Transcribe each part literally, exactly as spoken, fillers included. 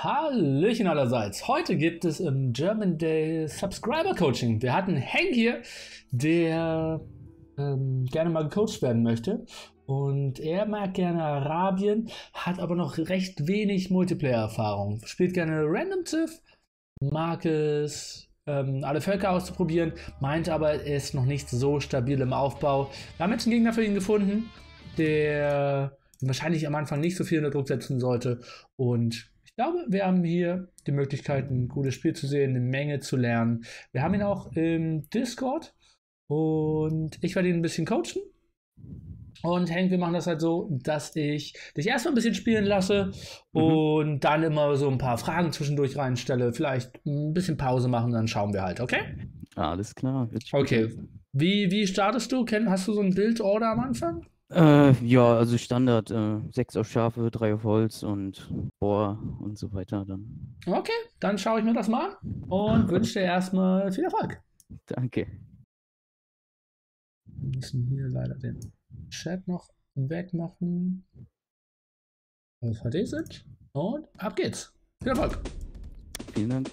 Hallöchen allerseits. Heute gibt es im German Day Subscriber Coaching. Wir hatten Hank hier, der ähm, gerne mal gecoacht werden möchte. Und er mag gerne Arabien, hat aber noch recht wenig Multiplayer-Erfahrung. Spielt gerne Random Civ, mag es, ähm, alle Völker auszuprobieren, meint aber, er ist noch nicht so stabil im Aufbau. Wir haben jetzt einen Gegner für ihn gefunden, der wahrscheinlich am Anfang nicht so viel unter Druck setzen sollte. Und ich glaube, wir haben hier die Möglichkeit, ein gutes Spiel zu sehen, eine Menge zu lernen. Wir haben ihn auch im Discord und ich werde ihn ein bisschen coachen. Und Hank, wir machen das halt so, dass ich dich erstmal ein bisschen spielen lasse mhm. und dann immer so ein paar Fragen zwischendurch reinstelle. Vielleicht ein bisschen Pause machen, dann schauen wir halt, okay? Alles klar. Okay. Wie, wie startest du? Hast du so ein Build-Order am Anfang? Äh, ja, also Standard, äh, sechs auf Schafe, drei auf Holz und Bohr und so weiter dann. Okay, dann schaue ich mir das mal an und wünsche dir erstmal viel Erfolg. Danke. Wir müssen hier leider den Chat noch wegmachen. Wo V D sind. Und ab geht's. Viel Erfolg. Vielen Dank.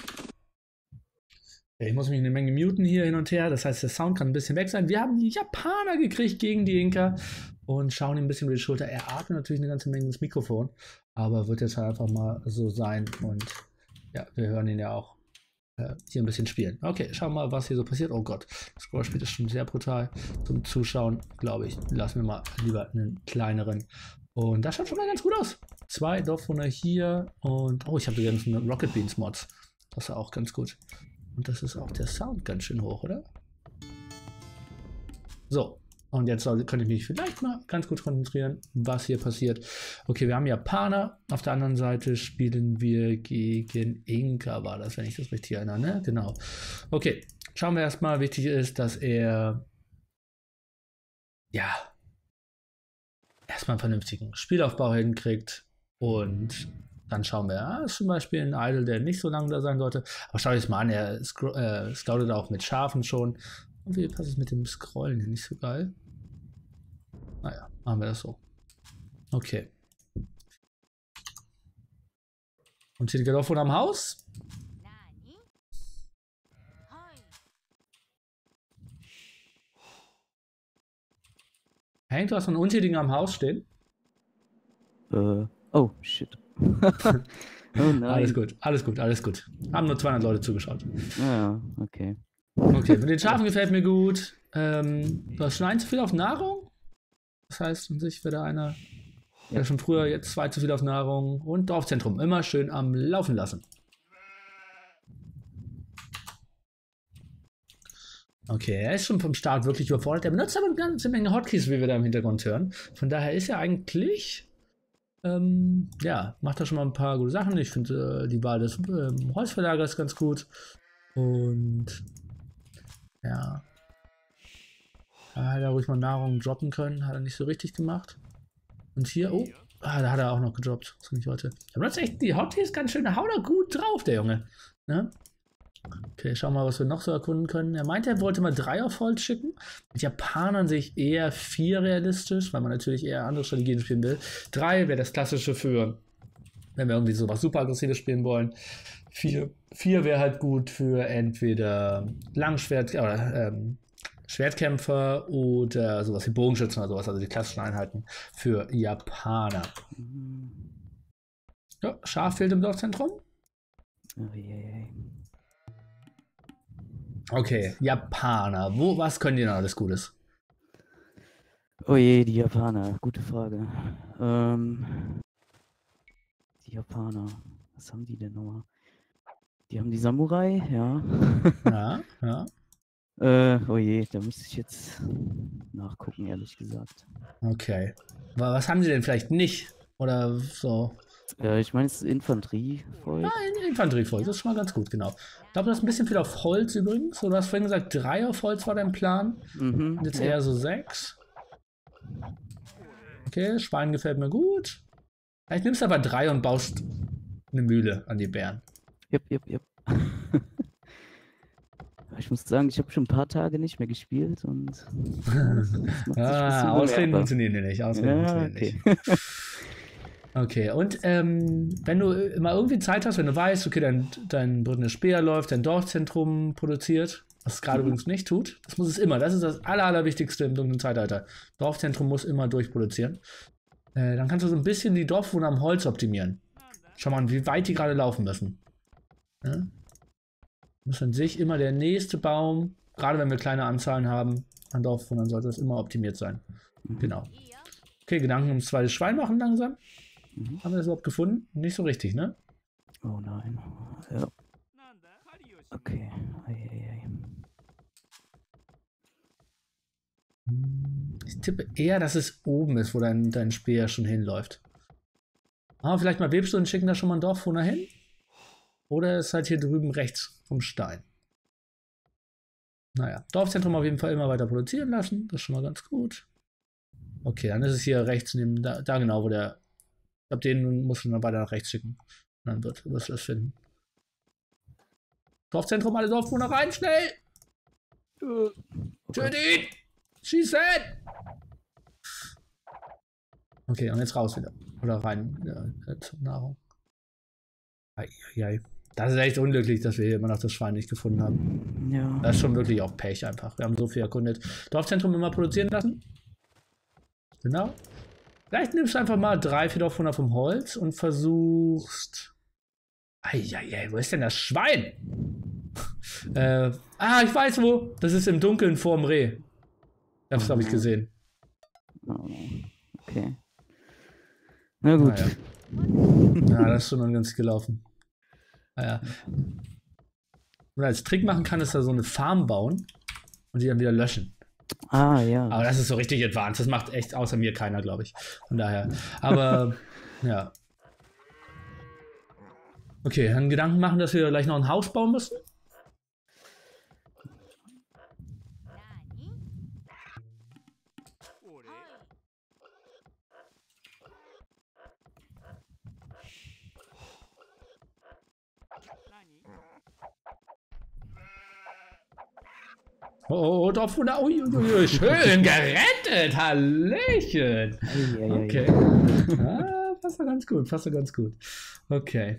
Ich muss mich eine Menge muten hier hin und her, das heißt, der Sound kann ein bisschen weg sein. Wir haben die Japaner gekriegt gegen die Inka und schauen ihm ein bisschen über die Schulter. Er atmet natürlich eine ganze Menge ins Mikrofon, aber wird jetzt halt einfach mal so sein. Und ja, wir hören ihn ja auch äh, hier ein bisschen spielen. Okay, schauen wir mal, was hier so passiert. Oh Gott, das Scrollspiel ist schon sehr brutal. Zum Zuschauen, glaube ich, lassen wir mal lieber einen kleineren. Und das schaut schon mal ganz gut aus. Zwei Dorfwohner hier und oh, ich habe die ganzen Rocket Beans Mods. Das ist auch ganz gut. Und das ist auch der Sound ganz schön hoch, oder? So, und jetzt soll, kann ich mich vielleicht mal ganz gut konzentrieren, was hier passiert. Okay, wir haben Japaner. Auf der anderen Seite spielen wir gegen Inka, war das, wenn ich das richtig erinnere, ne? Genau. Okay, schauen wir erstmal. Wichtig ist, dass er ja erstmal einen vernünftigen Spielaufbau hinkriegt und dann schauen wir, ja, ist zum Beispiel ein Idol, der nicht so lange da sein sollte. Aber schau dich mal an, er äh, scoutet auch mit Schafen schon. Und wie passt es mit dem Scrollen hier nicht so geil? Naja, machen wir das so. Okay. Und hier die Dorfwohner am Haus. Hank, du hast einen Untätigen am Haus stehen? Äh, oh, shit. Oh nein. Alles gut, alles gut, alles gut. Haben nur zweihundert Leute zugeschaut. Ja, okay. Okay, mit den Schafen gefällt mir gut. Ähm, du hast schon ein zu viel auf Nahrung. Das heißt, an sich wäre da einer, der ja. schon früher, jetzt zwei zu viel auf Nahrung. Und Dorfzentrum, immer schön am Laufen lassen. Okay, er ist schon vom Start wirklich überfordert. Er benutzt aber eine ganze Menge Hotkeys, wie wir da im Hintergrund hören. Von daher ist er eigentlich... Ähm, ja, macht da schon mal ein paar gute Sachen. Ich finde äh, die Wahl des ähm, Holzverlagers ganz gut. Und ja, da hätte er ruhig mal Nahrung droppen können. Hat er nicht so richtig gemacht. Und hier, oh, ah, da hat er auch noch gedroppt. Das kann ich heute. Er benutzt echt die Hotkeys ganz schön. Da haut er gut drauf, der Junge. Ne? Okay, schauen wir mal, was wir noch so erkunden können. Er meinte, er wollte mal drei auf Holz schicken. Mit Japanern sehe ich eher vier realistisch, weil man natürlich eher andere Strategien spielen will. Drei wäre das Klassische für, wenn wir irgendwie so was super Aggressives spielen wollen. Vier, vier wäre halt gut für entweder Langschwert oder ähm, Schwertkämpfer oder sowas wie Bogenschützen oder sowas, also die klassischen Einheiten für Japaner. Ja, Schaf fehlt im Dorfzentrum. Oh je. Okay, Japaner. Wo, was können die denn alles Gutes? Oh je, die Japaner. Gute Frage. Ähm, die Japaner. Was haben die denn nochmal? Die haben die Samurai, ja. Ja, ja. äh, oh je, da müsste ich jetzt nachgucken, ehrlich gesagt. Okay. Was haben sie denn vielleicht nicht? Oder so? Ja, ich meine, es ist Infanterievolk. Ja, Infanterievolk, das ist schon mal ganz gut, genau. Ich glaube, das ist ein bisschen viel auf Holz übrigens. Du hast vorhin gesagt, drei auf Holz war dein Plan. Mhm, und jetzt ja. eher so sechs. Okay, Schwein gefällt mir gut. Vielleicht nimmst du aber drei und baust eine Mühle an die Bären. Jupp, jupp, jupp. Ich muss sagen, ich habe schon ein paar Tage nicht mehr gespielt und. ah, Ausreden funktionieren nicht. Ausreden ja, funktionieren okay. nicht. Okay, und ähm, wenn du immer irgendwie Zeit hast, wenn du weißt, okay, dein, dein Brüdner Speer läuft, dein Dorfzentrum produziert, was es gerade Mhm. übrigens nicht tut, das muss es immer, das ist das Aller, Allerwichtigste im dunklen Zeitalter. Dorfzentrum muss immer durchproduzieren. Äh, dann kannst du so ein bisschen die Dorfbewohner am Holz optimieren. Schau mal, wie weit die gerade laufen müssen. Ja? Muss an sich immer der nächste Baum, gerade wenn wir kleine Anzahlen haben an Dorfbewohnern, sollte das immer optimiert sein. Mhm. Genau. Okay, Gedanken ums zweite Schwein machen langsam. Mhm. Haben wir das überhaupt gefunden? Nicht so richtig, ne? Oh nein. Ja. Okay. Ei, ei, ei. Ich tippe eher, dass es oben ist, wo dein, dein Speer schon hinläuft. Ah, vielleicht mal Webstuhl und schicken da schon mal einen Dorfbewohner hin? Oder ist halt hier drüben rechts vom Stein? Naja, Dorfzentrum auf jeden Fall immer weiter produzieren lassen. Das ist schon mal ganz gut. Okay, dann ist es hier rechts neben, da, da genau, wo der. Ich glaube, den musst du dann weiter nach rechts schicken. Und dann wird, wirst du das finden. Dorfzentrum, alle Dorfbewohner rein, schnell! Oh Töte ihn! Schießen! Okay, und jetzt raus wieder. Oder rein ja, äh, zur Nahrung. Eieiei. Das ist echt unglücklich, dass wir hier immer noch das Schwein nicht gefunden haben. Ja. Das ist schon wirklich auch Pech einfach. Wir haben so viel erkundet. Dorfzentrum immer produzieren lassen. Genau. Vielleicht nimmst du einfach mal drei, vier Dorfbewohner vom Holz und versuchst. Eieiei, wo ist denn das Schwein? äh, ah, ich weiß wo. Das ist im Dunkeln vorm Reh. Das habe ich gesehen. Oh, okay. Na gut. Naja. Ja, das ist schon ungünstig gelaufen. Naja. Oder als Trick machen kann, ist da so eine Farm bauen und die dann wieder löschen. Ah, ja. Aber das ist so richtig advanced. Das macht echt außer mir keiner, glaube ich. Von daher. Aber, ja. Okay, dann Gedanken machen, dass wir gleich noch ein Haus bauen müssen. Oh, Dorfbewohner, uiuiui, schön gerettet, Hallöchen. Okay. Ah, passt doch ganz gut, passt doch ganz gut. Okay.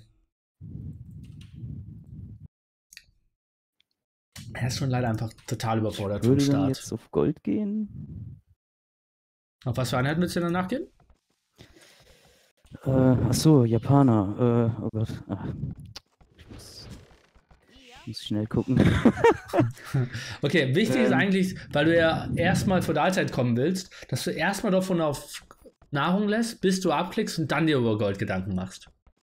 Er ist schon leider einfach total überfordert Ich würde vom dann Start. jetzt auf Gold gehen. Auf was für Einheiten willst du danach gehen? Äh, achso, Japaner. Äh, oh Gott. Ach. Ich muss, ich muss schnell gucken. Okay, wichtig ist Ähm. eigentlich, weil du ja erstmal vor der Allzeit kommen willst, dass du erstmal davon auf Nahrung lässt, bis du abklickst und dann dir über Gold Gedanken machst.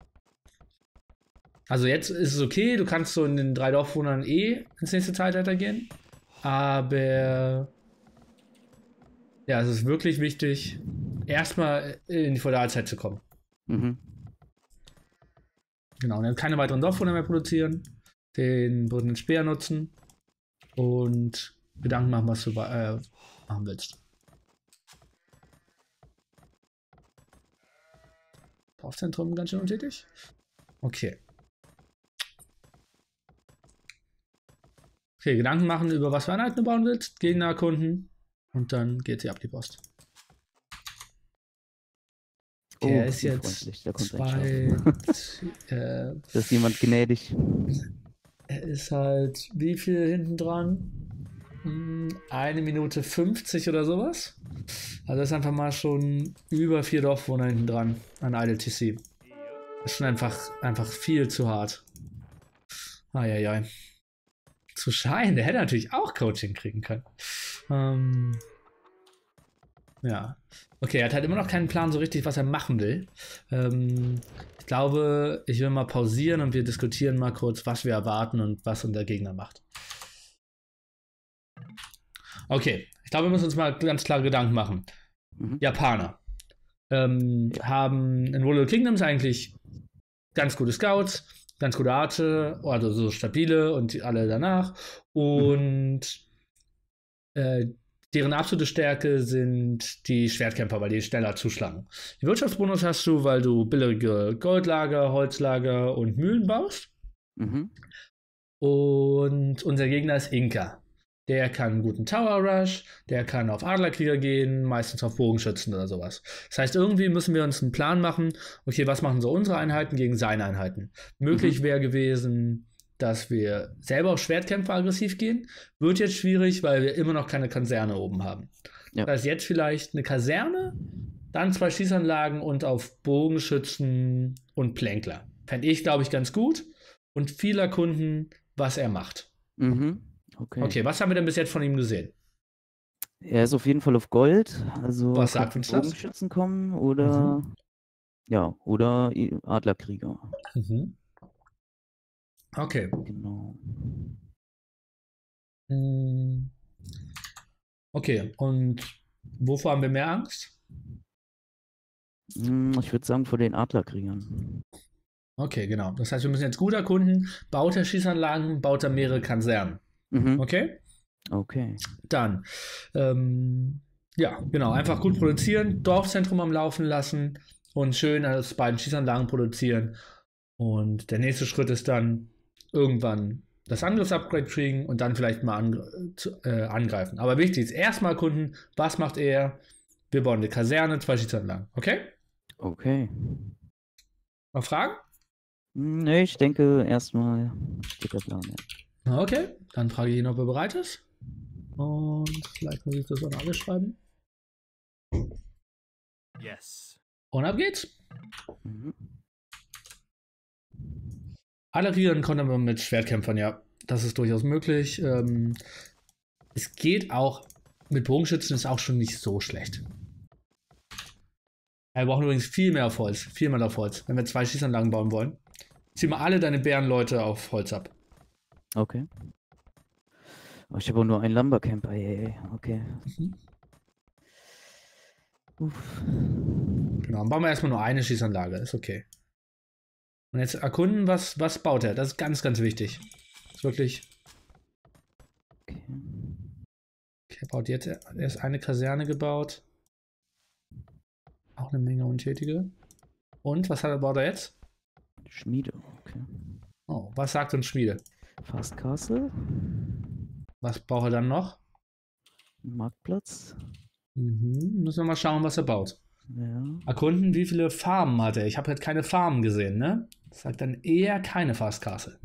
Also jetzt ist es okay, du kannst so in den drei Dorfbewohnern eh ins nächste Zeitalter gehen. Aber ja, es ist wirklich wichtig, erstmal in die Feudalzeit zu kommen. Mhm. Genau, und dann keine weiteren Dorfbewohner mehr produzieren, den Brüdner Speer nutzen und Gedanken machen, was du äh, machen willst. Dorfzentrum ganz schön untätig. Okay. Okay, Gedanken machen, über was für Einheiten du bauen willst, Gegner erkunden und dann geht sie ab die Post. Oh, Er ist wie jetzt freundlich, da kommt zwei. ein äh, Da ist jemand gnädig. er ist halt wie viel hinten dran? Hm, eine Minute fünfzig oder sowas. Also ist einfach mal schon über vier Dorfbewohner hinten dran an Idle T C. Ist schon einfach, einfach viel zu hart. Eieiei. Zu Schein, der hätte natürlich auch Coaching kriegen können. Ähm, ja. Okay, er hat halt immer noch keinen Plan so richtig, was er machen will. Ähm, ich glaube, ich will mal pausieren und wir diskutieren mal kurz, was wir erwarten und was unser Gegner macht. Okay, ich glaube, wir müssen uns mal ganz klar Gedanken machen. Mhm. Japaner ähm, Ja. haben in Royal Kingdoms eigentlich ganz gute Scouts, ganz gute Archer, also so stabile und die alle danach. Und äh, deren absolute Stärke sind die Schwertkämpfer, weil die schneller zuschlagen. Die Wirtschaftsbonus hast du, weil du billige Goldlager, Holzlager und Mühlen baust. Mhm. Und unser Gegner ist Inka. der kann einen guten Tower Rush, der kann auf Adlerkrieger gehen, meistens auf Bogenschützen oder sowas. Das heißt, irgendwie müssen wir uns einen Plan machen, okay, was machen so unsere Einheiten gegen seine Einheiten? Möglich Mhm. wäre gewesen, dass wir selber auf Schwertkämpfer aggressiv gehen. Wird jetzt schwierig, weil wir immer noch keine Kaserne oben haben. Ja. Das heißt, jetzt vielleicht eine Kaserne, dann zwei Schießanlagen und auf Bogenschützen und Plänkler. Fände ich, glaube ich, ganz gut. Und viel erkunden, was er macht. Mhm. Okay. Okay, was haben wir denn bis jetzt von ihm gesehen? Er ist auf jeden Fall auf Gold, also Was sagt könnten uns das? Bogenschützen kommen oder ja, oder I- Adlerkrieger. Mhm. Okay. Genau. Hm. Okay, und wovor haben wir mehr Angst? Hm, Ich würde sagen vor den Adlerkriegern. Okay, genau. Das heißt, wir müssen jetzt gut erkunden. Baut er Schießanlagen, baut er mehrere Kasernen. Mhm. Okay? Okay. Dann, ähm, ja, genau. Einfach gut produzieren, Dorfzentrum am Laufen lassen und schön aus beiden Schießanlagen produzieren. Und der nächste Schritt ist dann irgendwann das Angriffsupgrade kriegen und dann vielleicht mal an, zu, äh, angreifen. Aber wichtig ist erstmal erkunden, was macht er? Wir bauen eine Kaserne, zwei Schießanlagen. Okay? Okay. Noch Fragen? Hm, Nee, ich denke erstmal steht der Plan. Ja. Okay, dann frage ich ihn, ob er bereit ist. Und vielleicht muss ich das auch noch alles schreiben. Yes. Und ab geht's. Mhm. Alle Krieger konnte man mit Schwertkämpfern, ja. Das ist durchaus möglich. Ähm, es geht auch mit Bogenschützen, ist auch schon nicht so schlecht. Wir brauchen übrigens viel mehr auf Holz. Viel mehr auf Holz. Wenn wir zwei Schießanlagen bauen wollen. Zieh mal alle deine Bärenleute auf Holz ab. Okay. Oh, ich habe auch nur einen Lumbercamper. Ey, okay. Mhm. Uff. Genau, dann bauen wir erstmal nur eine Schießanlage. Ist okay. Und jetzt erkunden, was, was baut er. Das ist ganz, ganz wichtig. Ist wirklich. Okay. Okay, er baut jetzt erst eine Kaserne gebaut. Auch eine Menge Untätige. Und was hat er, baut er jetzt? Schmiede. Okay. Oh, was sagt uns Schmiede? Fast Castle. Was braucht er dann noch? Marktplatz. Mhm. Müssen wir mal schauen, was er baut. Ja. Erkunden, wie viele Farmen hat er. Ich habe halt keine Farmen gesehen, ne? Das sagt dann eher keine Fast Castle.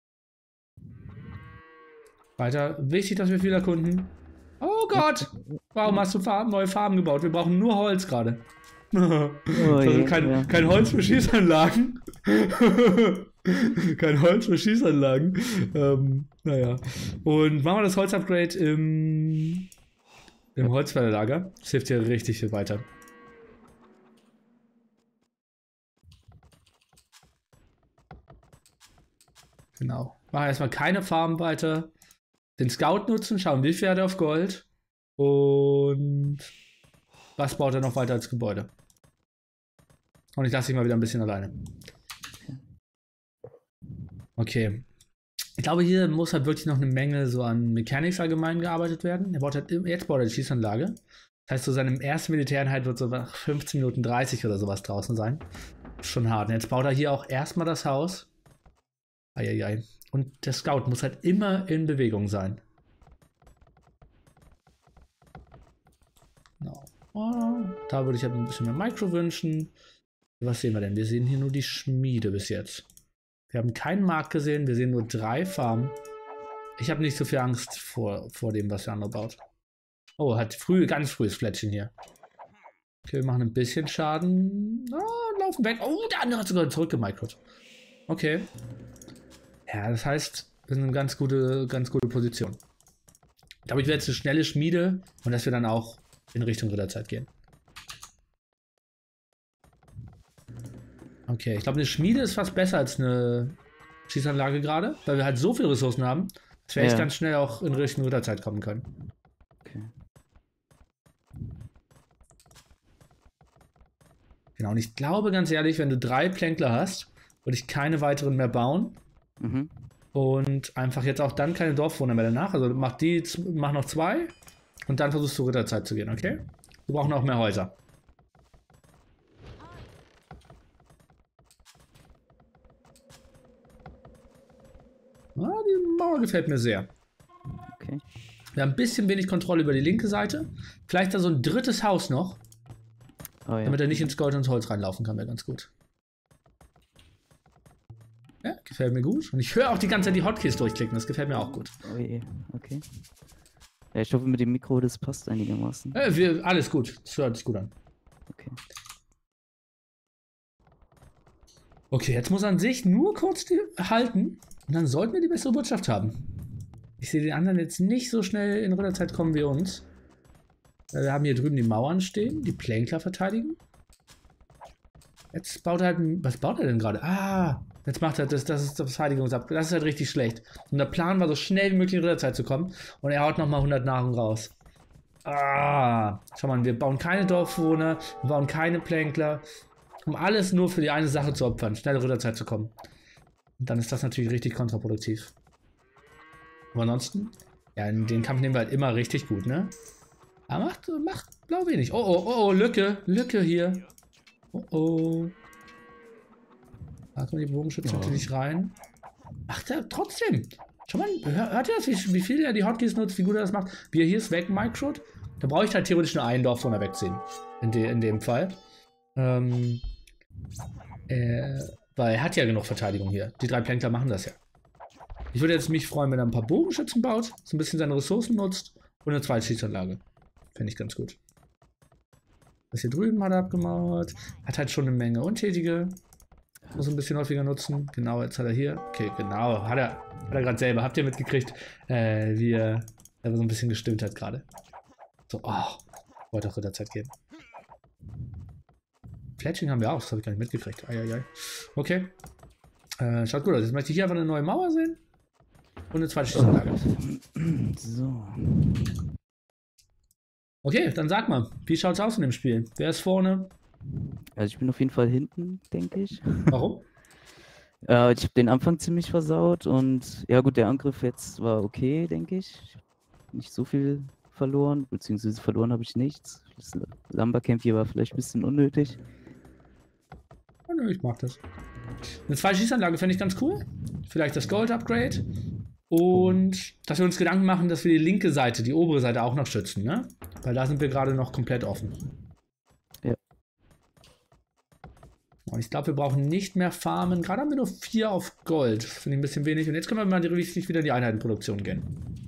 Weiter. Wichtig, dass wir viel erkunden. Oh Gott! Warum hast du Farben, neue Farben gebaut? Wir brauchen nur Holz gerade. Oh also je, kein, ja. kein Holz für Schießanlagen. kein Holz für Schießanlagen. Ähm, naja. Und machen wir das Holz-Upgrade im, im Ja. Holzfällerlager. Das hilft dir richtig viel weiter. Genau. Machen erstmal keine Farben weiter. Den Scout nutzen, schauen, wie viel hat er auf Gold. Und was baut er noch weiter als Gebäude? Und ich lasse dich mal wieder ein bisschen alleine. Okay. Ich glaube, hier muss halt wirklich noch eine Menge so an Mechanics allgemein gearbeitet werden. Er baut halt, jetzt baut er die Schießanlage. Das heißt, so seine erste Militäreinheit wird so nach fünfzehn Minuten dreißig oder sowas draußen sein. Schon hart. Und jetzt baut er hier auch erstmal das Haus. Eieiei. Und der Scout muss halt immer in Bewegung sein. Genau. Oh, da würde ich halt ein bisschen mehr Micro wünschen. Was sehen wir denn? Wir sehen hier nur die Schmiede bis jetzt. Wir haben keinen Markt gesehen, wir sehen nur drei Farmen. Ich habe nicht so viel Angst vor, vor dem, was der andere baut. Oh, hat früh, ganz frühes Flättchen hier. Okay, wir machen ein bisschen Schaden. Oh, laufen weg. Oh, der andere hat sogar zurückgemicrot. Okay. Ja, das heißt, wir sind in eine ganz gute, ganz gute Position. Ich glaube, ich werde jetzt eine schnelle Schmiede und dass wir dann auch in Richtung Ritterzeit gehen. Okay, ich glaube, eine Schmiede ist fast besser als eine Schießanlage gerade, weil wir halt so viele Ressourcen haben, dass wir Ja. echt ganz schnell auch in Richtung Ritterzeit kommen können. Okay. Genau, und ich glaube ganz ehrlich, wenn du drei Plänkler hast, würde ich keine weiteren mehr bauen. Mhm. Und einfach jetzt auch dann keine Dorfbewohner mehr danach. Also mach die, mach noch zwei und dann versuchst du Ritterzeit zu gehen, okay? Wir brauchen auch mehr Häuser. Ah, die Mauer gefällt mir sehr. Okay. Wir haben ein bisschen wenig Kontrolle über die linke Seite. Vielleicht da so ein drittes Haus noch. Oh, ja. Damit er nicht ins Gold und ins Holz reinlaufen kann, wäre ganz gut. Ja, gefällt mir gut. Und ich höre auch die ganze Zeit die Hotkeys durchklicken, das gefällt mir auch gut. Oh je, okay. Ja, ich hoffe mit dem Mikro, das passt einigermaßen. Äh, wir, alles gut, das hört sich gut an. Okay. Okay, jetzt muss er an sich nur kurz die halten und dann sollten wir die bessere Wirtschaft haben. Ich sehe den anderen jetzt nicht so schnell in Ritterzeit kommen wie uns. Wir haben hier drüben die Mauern stehen, die Plänkler verteidigen. Jetzt baut er halt, was baut er denn gerade? Ah, jetzt macht er das, das ist das Verteidigungsabwehr. Das ist halt richtig schlecht. Und der Plan war, so schnell wie möglich in Ritterzeit zu kommen. Und er haut nochmal hundert Nahrung raus. Ah, schau mal, wir bauen keine Dorfbewohner, wir bauen keine Plänkler. Um alles nur für die eine Sache zu opfern, schnell in Ritterzeit zu kommen. Und dann ist das natürlich richtig kontraproduktiv. Aber ansonsten, ja, in den Kampf nehmen wir halt immer richtig gut, ne? Aber macht, macht, glaube ich nicht. Oh, oh, oh, oh, Lücke, Lücke hier. Oh, oh. Da kommen die Bogenschützen Oh. natürlich rein. Macht er trotzdem. Schau mal, hört ihr das, wie, wie viel er die Hotkeys nutzt, wie gut er das macht? Wie er hier ist weg, Microt. Da brauche ich halt theoretisch nur einen Dorfbewohner wegziehen. In, de, in dem Fall. Ähm, äh, weil er hat ja genug Verteidigung hier. Die drei Plänkler machen das ja. Ich würde jetzt mich freuen, wenn er ein paar Bogenschützen baut, so ein bisschen seine Ressourcen nutzt und eine zweite Schießanlage. Fände ich ganz gut. Das hier drüben hat er abgemauert. Hat halt schon eine Menge Untätige. Muss ein bisschen häufiger nutzen. Genau, jetzt hat er hier. Okay, genau. Hat er, hat er gerade selber. Habt ihr mitgekriegt, äh, wie er, er so ein bisschen gestimmt hat gerade. So, oh. Wollte auch Ritterzeit geben. Fletching haben wir auch. Das habe ich gar nicht mitgekriegt. Eieiei. Okay. Äh, schaut gut aus. Jetzt möchte ich hier einfach eine neue Mauer sehen. Und eine zweite Schießanlage. So. Okay, dann sag mal, wie schaut's aus in dem Spiel? Wer ist vorne? Also ich bin auf jeden Fall hinten, denke ich. Warum? Äh, ich habe den Anfang ziemlich versaut und ja gut, der Angriff jetzt war okay, denke ich. Ich hab nicht so viel verloren, beziehungsweise verloren habe ich nichts. Das Lumbercamp hier war vielleicht ein bisschen unnötig. Oh, nö, ich mag das. Eine zweite Schießanlage fände ich ganz cool. Vielleicht das Gold-Upgrade. Und dass wir uns Gedanken machen, dass wir die linke Seite, die obere Seite auch noch schützen, ne? Weil da sind wir gerade noch komplett offen. Ja. Und ich glaube, wir brauchen nicht mehr farmen. Gerade haben wir nur vier auf Gold. Finde ich ein bisschen wenig. Und jetzt können wir mal richtig wieder in die Einheitenproduktion gehen.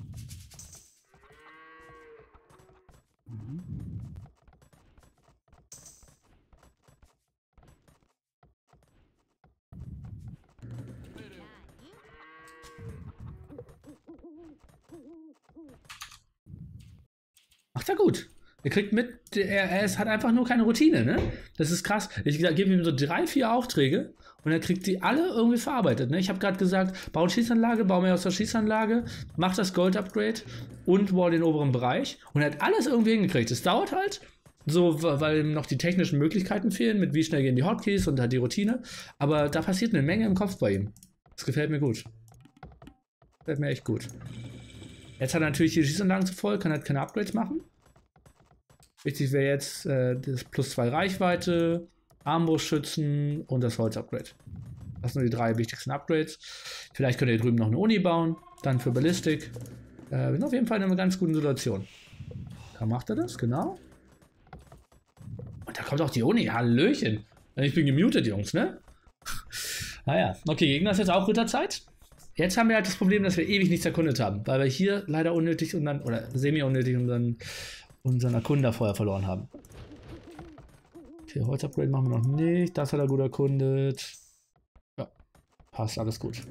Macht er gut. Er kriegt mit, er, er ist, hat einfach nur keine Routine, ne? Das ist krass. Ich gebe ihm so drei, vier Aufträge und er kriegt die alle irgendwie verarbeitet, ne? Ich habe gerade gesagt, bau eine Schießanlage, bau mehr aus der Schießanlage, mach das Gold-Upgrade und wall den oberen Bereich und er hat alles irgendwie hingekriegt. Es dauert halt, so, weil ihm noch die technischen Möglichkeiten fehlen, mit wie schnell gehen die Hotkeys und halt die Routine, aber da passiert eine Menge im Kopf bei ihm. Das gefällt mir gut. Gefällt mir echt gut. Jetzt hat er natürlich die Schießanlagen zu voll, kann halt keine Upgrades machen. Wichtig wäre jetzt äh, das plus zwei Reichweite, Armbrustschützen und das Holz-Upgrade. Das sind die drei wichtigsten Upgrades. Vielleicht könnt ihr hier drüben noch eine Uni bauen, dann für Ballistik. Äh, wir sind auf jeden Fall in einer ganz guten Situation. Da macht er das, genau. Und da kommt auch die Uni, Hallöchen. Ich bin gemutet, Jungs, ne? Naja, okay, Gegner ist jetzt auch Ritterzeit. Jetzt haben wir halt das Problem, dass wir ewig nichts erkundet haben, weil wir hier leider unnötig und dann, oder semi-unnötig unseren, unseren Erkunder vorher verloren haben. Okay, Holz-Upgrade machen wir noch nicht. Das hat er gut erkundet. Ja, passt, alles gut.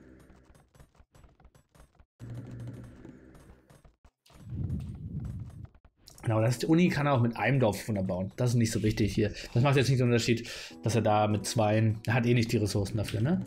Genau, das ist die Uni kann er auch mit einem Dorfbewohner bauen. Das ist nicht so wichtig hier. Das macht jetzt nicht den Unterschied, dass er da mit zweien, er hat eh nicht die Ressourcen dafür, ne?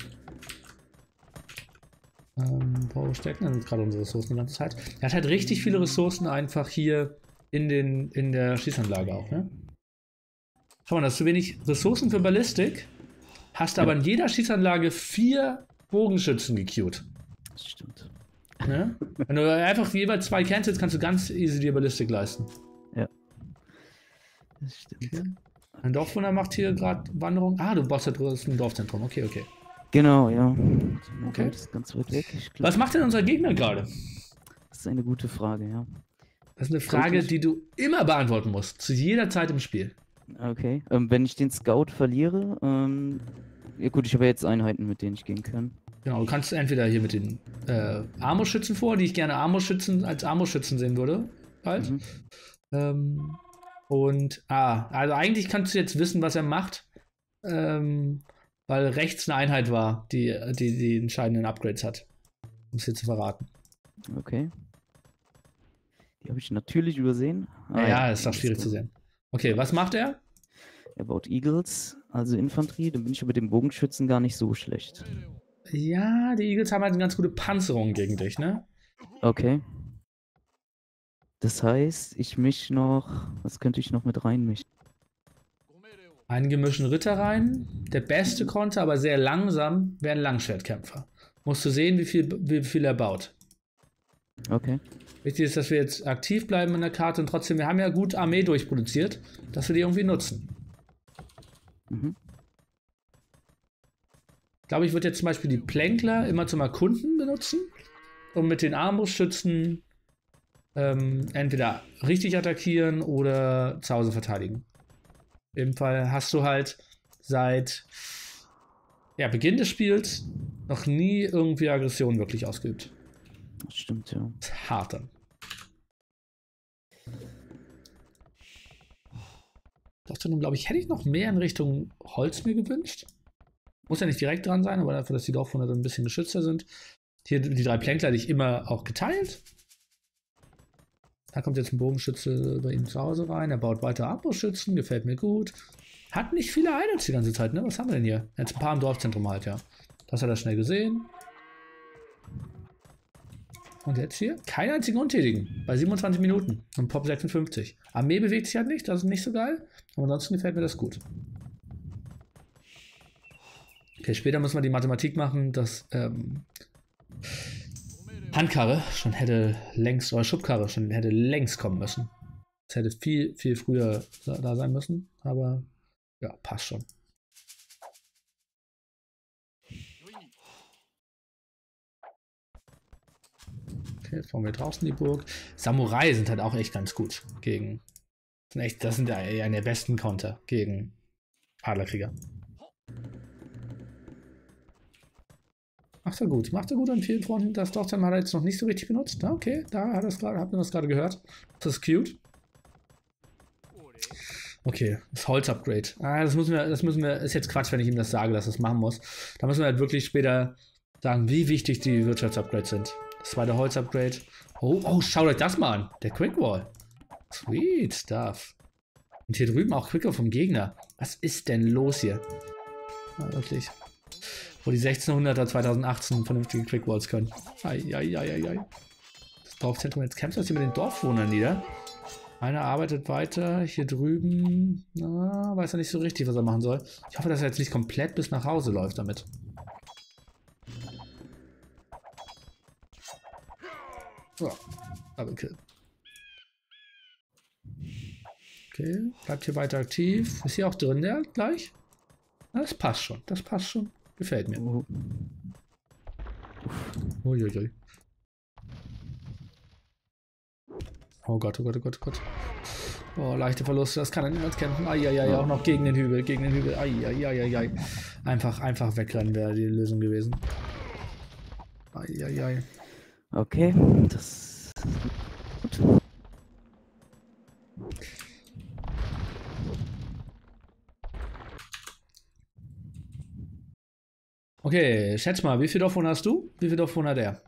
Ähm, Power stecken, dann sind gerade unsere Ressourcen die ganze Zeit. Er hat halt richtig viele Ressourcen einfach hier in, den, in der Schießanlage auch, ne? Schau mal, das ist zu wenig Ressourcen für Ballistik. Hast aber in jeder Schießanlage vier Bogenschützen gequeued. Das stimmt. Ne? Wenn du einfach jeweils zwei cancelst, kannst du ganz easy dir Ballistik leisten. Ja. Das stimmt. Okay. Ein Dorfbewohner macht hier gerade Wanderung. Ah, du baust da draußen ein Dorfzentrum. Okay, okay. Genau, ja. Okay. Das ist ganz weit weg. Ich glaub, Was macht denn unser Gegner gerade? Das ist eine gute Frage, ja. Das ist eine Frage, die du immer beantworten musst. Zu jeder Zeit im Spiel. Okay. Ähm, wenn ich den Scout verliere, ähm, ja gut, ich habe ja jetzt Einheiten, mit denen ich gehen kann. Genau, du kannst entweder hier mit den äh, Armbrustschützen vor, die ich gerne Armbrustschützen als Armbrustschützen sehen würde. Halt. Mhm. Ähm, und, ah, also eigentlich kannst du jetzt wissen, was er macht. Ähm, weil rechts eine Einheit war, die die, die entscheidenden Upgrades hat. Um es dir zu verraten. Okay. Die habe ich natürlich übersehen. Ja, Ah, ja, ist doch alles schwierig klar. zu sehen. Okay, was macht er? Er baut Eagles, also Infanterie. Dann bin ich aber dem Bogenschützen gar nicht so schlecht. Ja, die Eagles haben halt eine ganz gute Panzerung gegen dich, ne? Okay. Das heißt, ich mich noch. Was könnte ich noch mit reinmischen? Einen gemischten Ritter rein. Der beste Konter, aber sehr langsam, wäre ein Langschwertkämpfer. Musst du sehen, wie viel, wie viel er baut. Okay. Wichtig ist, dass wir jetzt aktiv bleiben in der Karte und trotzdem, wir haben ja gut Armee durchproduziert, dass wir die irgendwie nutzen. Mhm. Ich glaube, ich würde jetzt zum Beispiel die Plänkler immer zum Erkunden benutzen, um mit den Armbrustschützen ähm, entweder richtig attackieren oder zu Hause verteidigen. Im Fall hast du halt seit ja, Beginn des Spiels noch nie irgendwie Aggression wirklich ausgeübt. Das stimmt, ja. Das ist hart dann. Doch, glaube ich, hätte ich noch mehr in Richtung Holz mir gewünscht. Muss ja nicht direkt dran sein, aber dafür, dass die Dorfbewohner dann ein bisschen geschützter sind. Hier die drei Plänkler, die ich immer auch geteilt. Da kommt jetzt ein Bogenschütze bei ihm zu Hause rein. Er baut weiter Armbrustschützen, gefällt mir gut. Hat nicht viele Items die ganze Zeit, ne? Was haben wir denn hier? Jetzt ein paar im Dorfzentrum halt, ja. Das hat er schnell gesehen. Und jetzt hier? Keinen einzigen Untätigen. Bei siebenundzwanzig Minuten. Und Pop sechsundfünfzig. Armee bewegt sich halt nicht, das ist nicht so geil. Aber ansonsten gefällt mir das gut. Okay, später müssen wir die Mathematik machen, dass ähm, Handkarre schon hätte längst, oder Schubkarre schon hätte längst kommen müssen. Es hätte viel, viel früher da sein müssen. Aber ja, passt schon. Okay, jetzt bauen wir draußen die Burg. Samurai sind halt auch echt ganz gut gegen. Sind echt, das sind ja eine der besten Konter gegen Adlerkrieger. Macht er gut. Macht er gut an vielen Fronten. Das Dorfzentrum hat er jetzt noch nicht so richtig benutzt. Ah, okay, da hat, hat man das gerade gehört. Das ist cute. Okay, das Holz-Upgrade. Ah, das müssen wir, das müssen wir, ist jetzt Quatsch, wenn ich ihm das sage, dass er das machen muss. Da müssen wir halt wirklich später sagen, wie wichtig die Wirtschaftsupgrades sind. Das zweite Holz-Upgrade. Oh, oh, schaut euch das mal an. Der Quickwall. Sweet stuff. Und hier drüben auch Quicker vom Gegner. Was ist denn los hier? Ja, wirklich. Wo die sechzehnhunderter zweitausendachtzehn vernünftige Quickwalls können. Eieieiei. Das Dorfzentrum, jetzt kämpft das hier mit den Dorfwohnern nieder. Einer arbeitet weiter. Hier drüben. Na, weiß er nicht so richtig, was er machen soll. Ich hoffe, dass er jetzt nicht komplett bis nach Hause läuft damit. So, Double Kill. Okay, bleibt hier weiter aktiv. Ist hier auch drin, der gleich? Na, das passt schon, das passt schon. Gefällt mir. Oh. Uiuiui. Oh Gott, oh Gott, oh Gott, oh Gott. Oh, leichte Verluste, das kann er niemals kämpfen. Eieiei, auch noch gegen den Hügel, gegen den Hügel. Eieiei. Einfach, einfach wegrennen wäre die Lösung gewesen. Eieiei. Okay, das ist gut. Okay, schätz mal, wie viel davon hast du? Wie viel davon hat er?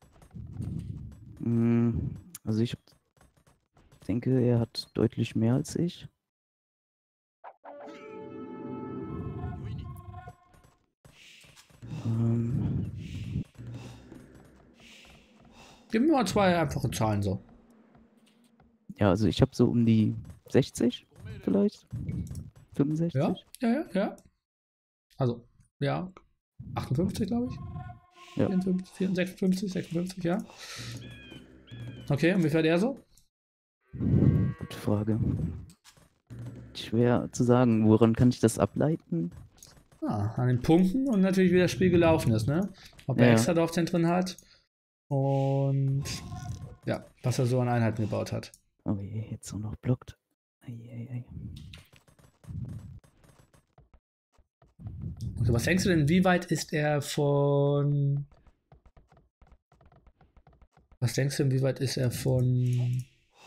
Also ich denke, er hat deutlich mehr als ich. Ähm, Gib mir mal zwei einfache Zahlen so. ja, also ich habe so um die sechzig vielleicht. fünfundsechzig. Ja, ja, ja, ja. Also, ja. achtundfünfzig, glaube ich. Ja. vierundfünfzig, sechsundfünfzig, sechsundfünfzig, ja. Okay, und wie fährt er so? Gute Frage. Schwer zu sagen, woran kann ich das ableiten? Ah, an den Punkten und natürlich, wie das Spiel gelaufen ist, ne? Ob er Ja. extra Dorfzentren hat. Und Ja, was er so an Einheiten gebaut hat. Oh je, jetzt auch noch blockt. Ei, ei, ei. Also was denkst du denn, wie weit ist er von... Was denkst du denn, wie weit ist er von...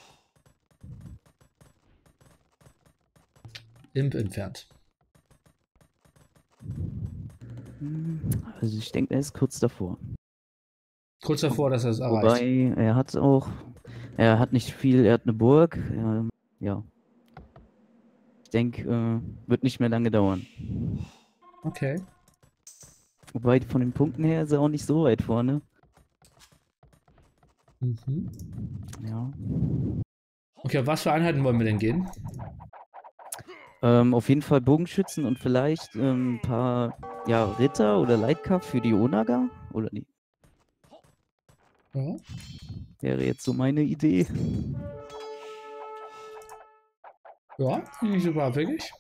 Imp entfernt? Also ich denke, er ist kurz davor. Kurz davor, dass er es erreicht. Wobei, er hat auch, er hat nicht viel, er hat eine Burg, er, ja. Ich denke, äh, wird nicht mehr lange dauern. Okay. Wobei, von den Punkten her ist er auch nicht so weit vorne. Mhm. Ja. Okay, auf was für Einheiten wollen wir denn gehen? Ähm, auf jeden Fall Bogenschützen und vielleicht ähm, ein paar, ja, Ritter oder Leitkampf für die Onaga, oder die? Ja. Wäre jetzt so meine Idee. Ja, nicht super abwegig.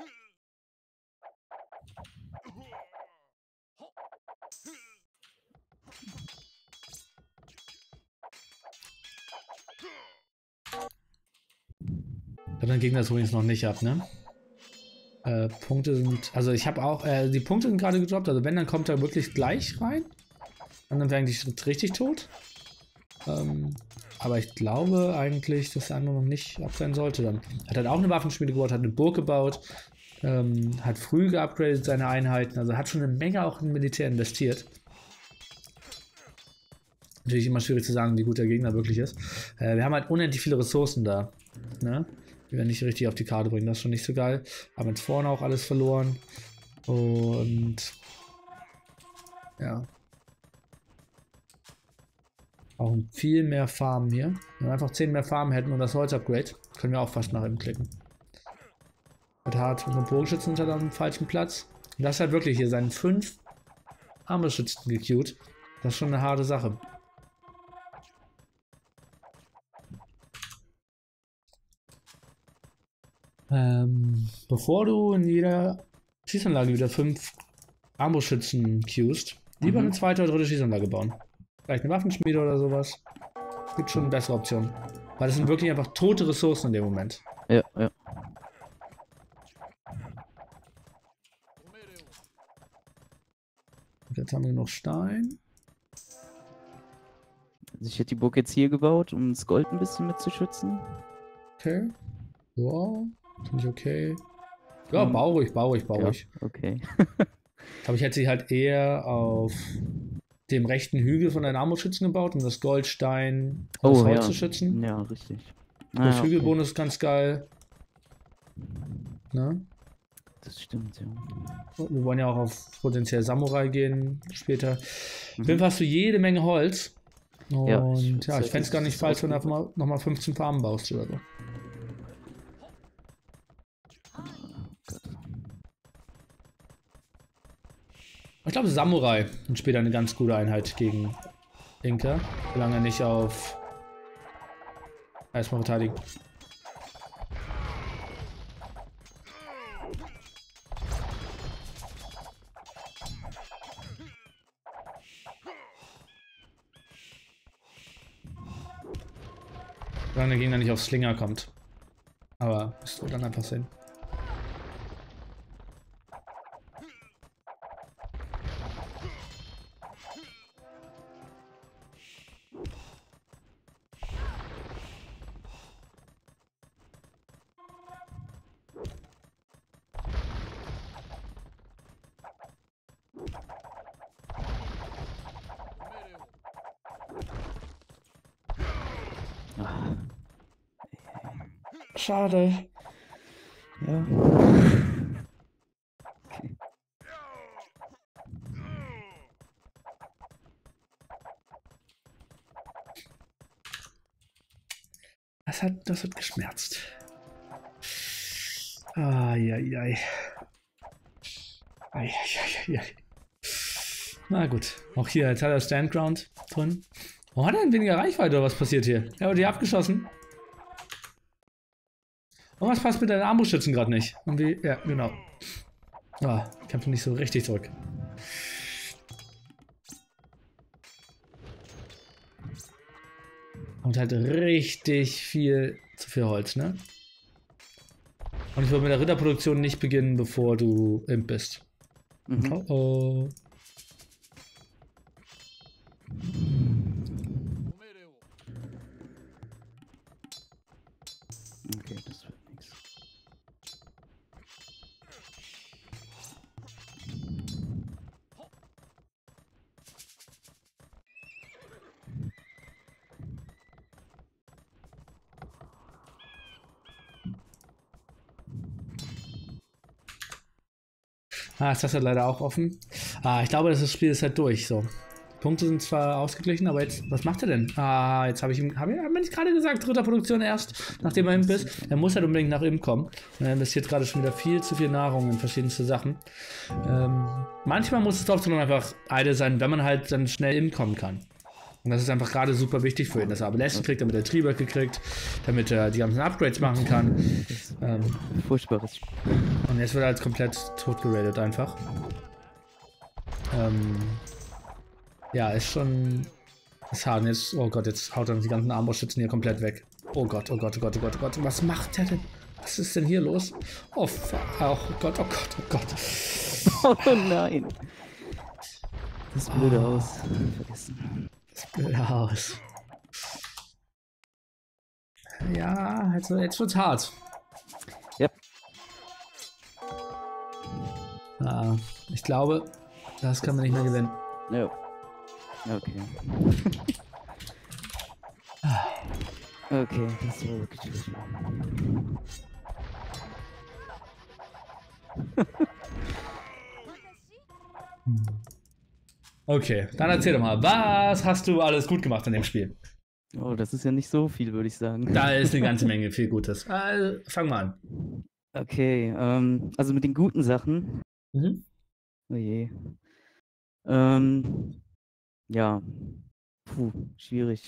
Dann Gegner das übrigens noch nicht ab, ne? Äh, Punkte sind, also ich habe auch, äh, die Punkte sind gerade gedroppt, also wenn, dann kommt er wirklich gleich rein. Und dann wäre eigentlich richtig tot. Ähm, aber ich glaube eigentlich, dass der andere noch nicht ab sein sollte dann. Hat halt auch eine Waffenschmiede gebaut, hat eine Burg gebaut, ähm, hat früh geupgradet seine Einheiten, also hat schon eine Menge auch in Militär investiert. Natürlich immer schwierig zu sagen, wie gut der Gegner wirklich ist. Äh, wir haben halt unendlich viele Ressourcen da, ne? Die wir nicht richtig auf die Karte bringen, das ist schon nicht so geil. Haben jetzt vorne auch alles verloren. Und ja. Auch viel mehr Farmen hier. Wenn wir einfach zehn mehr Farmen hätten und das Holz-Upgrade, können wir auch fast nach ihm klicken. Wird hart mit einem Bogenschützen unter dem falschen Platz. Und das ist halt wirklich hier seinen fünf Armbrustschützen gequeued. Das ist schon eine harte Sache. Ähm, bevor du in jeder Schießanlage wieder fünf Armbrustschützen queuest, lieber Mhm. eine zweite oder dritte Schießanlage bauen. Vielleicht eine Waffenschmiede oder sowas. Gibt schon bessere Optionen. Weil das sind wirklich einfach tote Ressourcen in dem Moment. Ja, ja. Und jetzt haben wir noch Stein. Also ich hätte die Burg jetzt hier gebaut, um das Gold ein bisschen mitzuschützen. Okay. Ja, finde ich okay. Ja, Ähm, bau ruhig, bau ruhig, bau Ja, ruhig. okay. Aber ich hätte sie halt eher auf dem rechten Hügel von deinen Armutschützen gebaut, um das Gold, Stein und das Oh, Holz ja. zu schützen. Ja, richtig. Der Ah, okay. Hügelbonus ist ganz geil. Ne? Das stimmt, ja. Wir wollen ja auch auf potenziell Samurai gehen später. Auf jeden Mhm. Fall hast du jede Menge Holz. Und Ja, ja, ich ich, würd's ja, halt ich fände es gar nicht das falsch, wenn du einfach ausprobieren. mal nochmal fünfzehn Farmen baust oder so. Ich glaube, Samurai und später eine ganz gute Einheit gegen Inka, solange er nicht auf erstmal verteidigen. Solange der Gegner nicht auf Slinger kommt. Aber das wird dann einfach sehen. Ah, Schade. ja. Okay. Das hat, das hat geschmerzt. Eieiei. Eieiei. Na gut. Auch hier, jetzt hat er Standground drin. Warum hat er denn weniger Reichweite oder was passiert hier? Er wurde hier abgeschossen. Und was passt mit deinen Armbrustschützen gerade nicht? Irgendwie, ja, genau. Ah, kämpft nicht so richtig zurück. Und halt richtig viel zu viel Holz, ne? Und ich würde mit der Ritterproduktion nicht beginnen, bevor du Imp bist. Mhm. Oh oh. Okay, das wird nichts. Ah, ist das halt leider auch offen. Ah, ich glaube, das Spiel ist halt durch, so. Punkte sind zwar ausgeglichen, aber jetzt, was macht er denn? Ah, jetzt habe ich ihm, habe ich, hab ich nicht gerade gesagt, Ritterproduktion erst, nachdem er Imp ist. Er muss halt unbedingt nach Imp kommen. Und er investiert gerade schon wieder viel zu viel Nahrung in verschiedenste Sachen. Ähm, manchmal muss es trotzdem einfach Idle sein, wenn man halt dann schnell Imp kommen kann. Und das ist einfach gerade super wichtig für ihn, dass er Abelästen kriegt, damit er Triebwerke kriegt, damit er die ganzen Upgrades machen kann. Ähm, Furchtbares Spiel. und jetzt wird er halt komplett tot geradet einfach. Ähm, ja, ist schon... Ist hart. Und jetzt, oh Gott, jetzt haut er die ganzen Armbrustschützen hier komplett weg. Oh Gott, oh Gott, oh Gott, oh Gott, oh Gott. Was macht der denn? Was ist denn hier los? Oh, oh Gott, oh Gott, oh Gott. Oh nein. Das blöde Haus. Vergessen. Das blöde Haus. Ja, jetzt, jetzt wird's hart. Ja. Ah, ich glaube, das kann man nicht mehr gewinnen. Ja. Okay. Okay, das war wirklich schwierig. Okay, dann erzähl doch mal, was hast du alles gut gemacht in dem Spiel? Oh, das ist ja nicht so viel, würde ich sagen. Da ist eine ganze Menge viel Gutes. Also, fang mal an. Okay, ähm, also mit den guten Sachen. Mhm. Oh je. Ähm, ja. Puh, schwierig.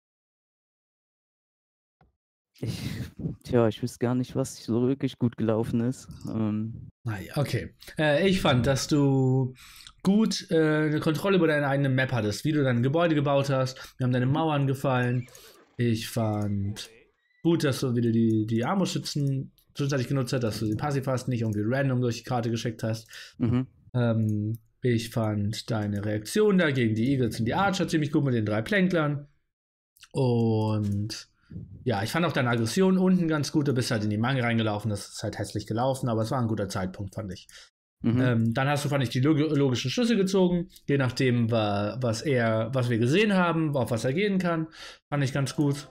Ich, tja, ich wüsste gar nicht, was so wirklich gut gelaufen ist. Ähm, Naja, okay. Äh, ich fand, dass du gut äh, eine Kontrolle über deine eigene Map hattest, wie du dein Gebäude gebaut hast. Mir haben deine Mauern gefallen. Ich fand gut, dass du wieder die, die Armbrustschützen zwischenzeitlich genutzt hast, dass du sie passiv hast, nicht irgendwie random durch die Karte geschickt hast. mhm. Ähm, ich fand deine Reaktion da gegen die Eagles und die Archer ziemlich gut mit den drei Plänklern. Und ja, ich fand auch deine Aggression unten ganz gut. Du bist halt in die Mangel reingelaufen. Das ist halt hässlich gelaufen, aber es war ein guter Zeitpunkt, fand ich. Mhm. Ähm, dann hast du, fand ich, die log logischen Schlüsse gezogen, je nachdem, wa was er, was wir gesehen haben, auf was er gehen kann. Fand ich ganz gut.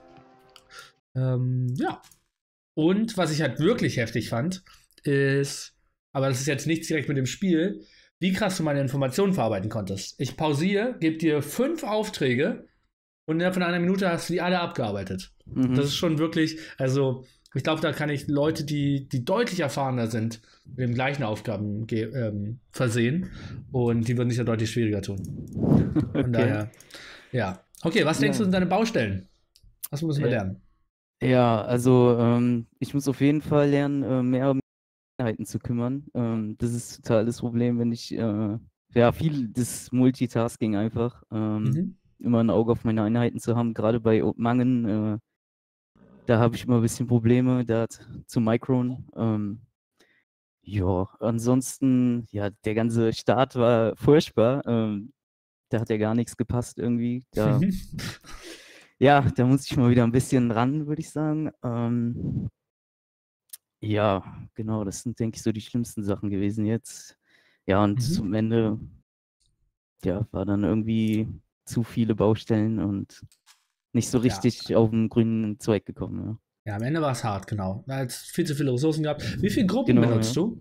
Ähm, ja. Und was ich halt wirklich heftig fand, ist, aber das ist jetzt nichts direkt mit dem Spiel, wie krass du meine Informationen verarbeiten konntest. Ich pausiere, gebe dir fünf Aufträge und innerhalb von einer Minute hast du die alle abgearbeitet. Mhm. Das ist schon wirklich, also ich glaube, da kann ich Leute, die, die deutlich erfahrener sind, mit den gleichen Aufgaben ähm, versehen und die würden sich ja deutlich schwieriger tun. Von Okay. daher, ja. Okay, was denkst Ja. du sind deine Baustellen? Was müssen wir Ja. lernen? Ja, also ähm, ich muss auf jeden Fall lernen, äh, mehr um Einheiten zu kümmern. Ähm, das ist total das Problem, wenn ich, äh, ja, viel das Multitasking einfach, ähm, Mhm. immer ein Auge auf meine Einheiten zu haben, gerade bei O- Mangen, äh, da habe ich immer ein bisschen Probleme, da t- zu micron. Ähm, ja, ansonsten, ja, der ganze Start war furchtbar. Ähm, da hat ja gar nichts gepasst irgendwie. Da, ja, da muss ich mal wieder ein bisschen ran, würde ich sagen. Ähm, ja, genau, das sind, denke ich, so die schlimmsten Sachen gewesen jetzt. Ja, und Mhm. zum Ende, ja, war dann irgendwie zu viele Baustellen und nicht so Ja. richtig auf den grünen Zweig gekommen. Ja. Ja, am Ende war es hart, genau. Da hat es viel zu viele Ressourcen gehabt. Wie viele Gruppen Genau, benutzt ja. du?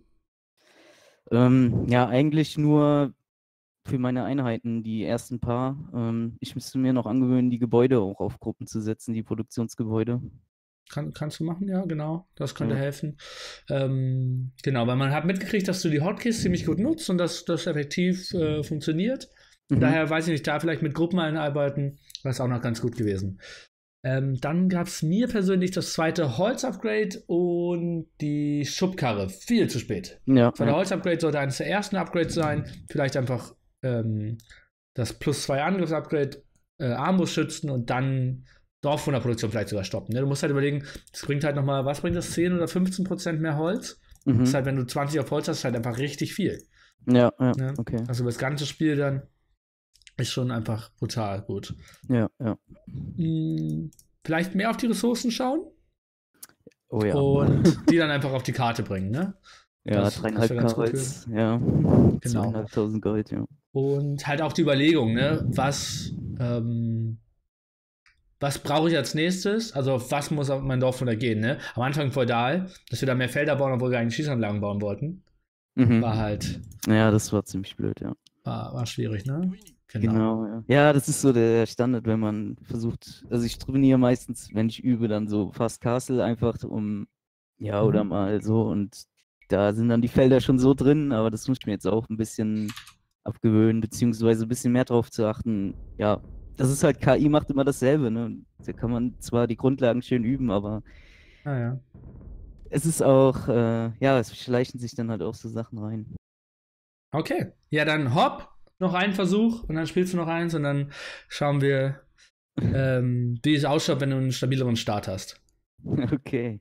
Ähm, ja, eigentlich nur für meine Einheiten, die ersten paar. Ähm, ich müsste mir noch angewöhnen, die Gebäude auch auf Gruppen zu setzen, die Produktionsgebäude. Kann, kannst du machen, ja, genau. Das könnte Ja. helfen. Ähm, genau, weil man hat mitgekriegt, dass du die Hotkeys ziemlich gut nutzt und dass das effektiv äh, funktioniert. Mhm. Daher weiß ich nicht, da vielleicht mit Gruppen einarbeiten, wäre es auch noch ganz gut gewesen. Ähm, dann gab es mir persönlich das zweite Holz-Upgrade und die Schubkarre. Viel zu spät. Ja, Das zweite ja. Holz-Upgrade sollte eines der ersten Upgrades sein. Vielleicht einfach ähm, das plus zwei Angriffs-Upgrade, äh, Armbrustschützen und dann Dorfwunderproduktion vielleicht sogar stoppen. Ne? Du musst halt überlegen, das bringt halt nochmal, was bringt das, zehn oder fünfzehn Prozent mehr Holz? Mhm. Das ist halt, wenn du zwanzig auf Holz hast, ist halt einfach richtig viel. Ja, ja, Ne? okay. Also das ganze Spiel dann ist schon einfach brutal gut. Ja, ja. Hm, vielleicht mehr auf die Ressourcen schauen Oh ja. und die dann einfach auf die Karte bringen, ne? Ja, Das- das dreieinhalb wär ganz gut Holz, ja. Genau. Zweieinhalbtausend Gold, ja. Und halt auch die Überlegung, ne? Was, ähm, was brauche ich als nächstes? Also auf was muss auf mein Dorf von da gehen, ne? Am Anfang feudal, dass wir da mehr Felder bauen, obwohl wir eigentlich Schießanlagen bauen wollten. Mhm. War halt, Ja, das war ziemlich blöd, ja. war, war schwierig, ne? Genau, ja. Ja, das ist so der Standard, wenn man versucht, also ich trainiere meistens, wenn ich übe, dann so fast Castle einfach um, ja, Mhm. oder mal so und da sind dann die Felder schon so drin, aber das muss ich mir jetzt auch ein bisschen abgewöhnen, beziehungsweise ein bisschen mehr drauf zu achten. Ja, das ist halt, K I macht immer dasselbe, ne? Da kann man zwar die Grundlagen schön üben, aber Ah, ja. es ist auch, äh, ja, es schleichen sich dann halt auch so Sachen rein. Okay. Ja, dann hopp, noch einen Versuch und dann spielst du noch eins und dann schauen wir, ähm, wie es ausschaut, wenn du einen stabileren Start hast. Okay.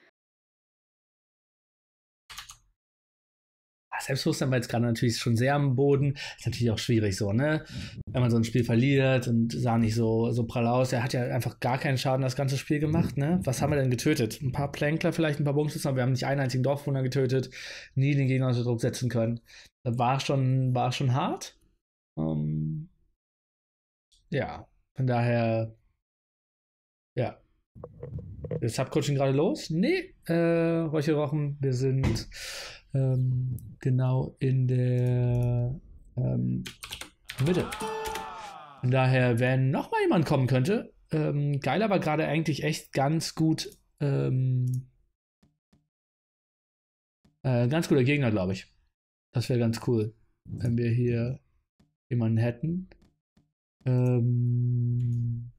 Ah, Selbstbewusstsein war jetzt gerade natürlich schon sehr am Boden. Ist natürlich auch schwierig so, ne? Wenn man so ein Spiel verliert und sah nicht so, so prall aus. Er hat ja einfach gar keinen Schaden das ganze Spiel gemacht, ne? Was haben wir denn getötet? Ein paar Plänkler, vielleicht ein paar Bumschützen, aber wir haben nicht einen einzigen Dorfbewohner getötet, nie den Gegner unter Druck setzen können. Das war schon, war schon hart. Um, ja, von daher, ja. Ist Subcoaching gerade los? Nee, äh, Räucherrochen, wir sind ähm, genau in der ähm, Mitte. Von daher, wenn noch mal jemand kommen könnte, ähm, Geiler war gerade eigentlich echt ganz gut, ähm, äh, ganz guter Gegner, glaube ich. Das wäre ganz cool, wenn wir hier jemanden hätten. Ähm,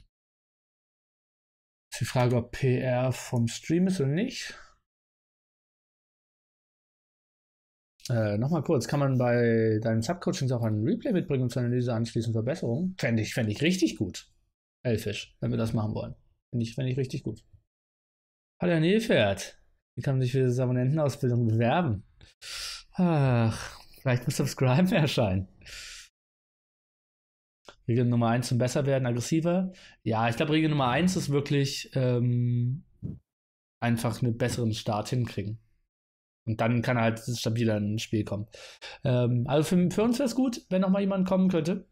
ist die Frage, ob P R vom Stream ist oder nicht. Äh, Nochmal kurz, kann man bei deinen Subcoachings auch ein Replay mitbringen und zu Analyse anschließend Verbesserungen? Fände ich, fänd ich richtig gut. Elfisch, wenn wir das machen wollen. Finde ich, fänd ich richtig gut. Hallo, Herr Nilpferd. Wie kann man sich für diese Abonnentenausbildung bewerben? Ach, vielleicht muss Subscribe erscheinen. Regel Nummer eins zum besser werden, aggressiver. Ja, ich glaube, Regel Nummer eins ist wirklich ähm, einfach einen besseren Start hinkriegen. Und dann kann er halt stabiler ins Spiel kommen. Ähm, also für, für uns wäre es gut, wenn noch mal jemand kommen könnte.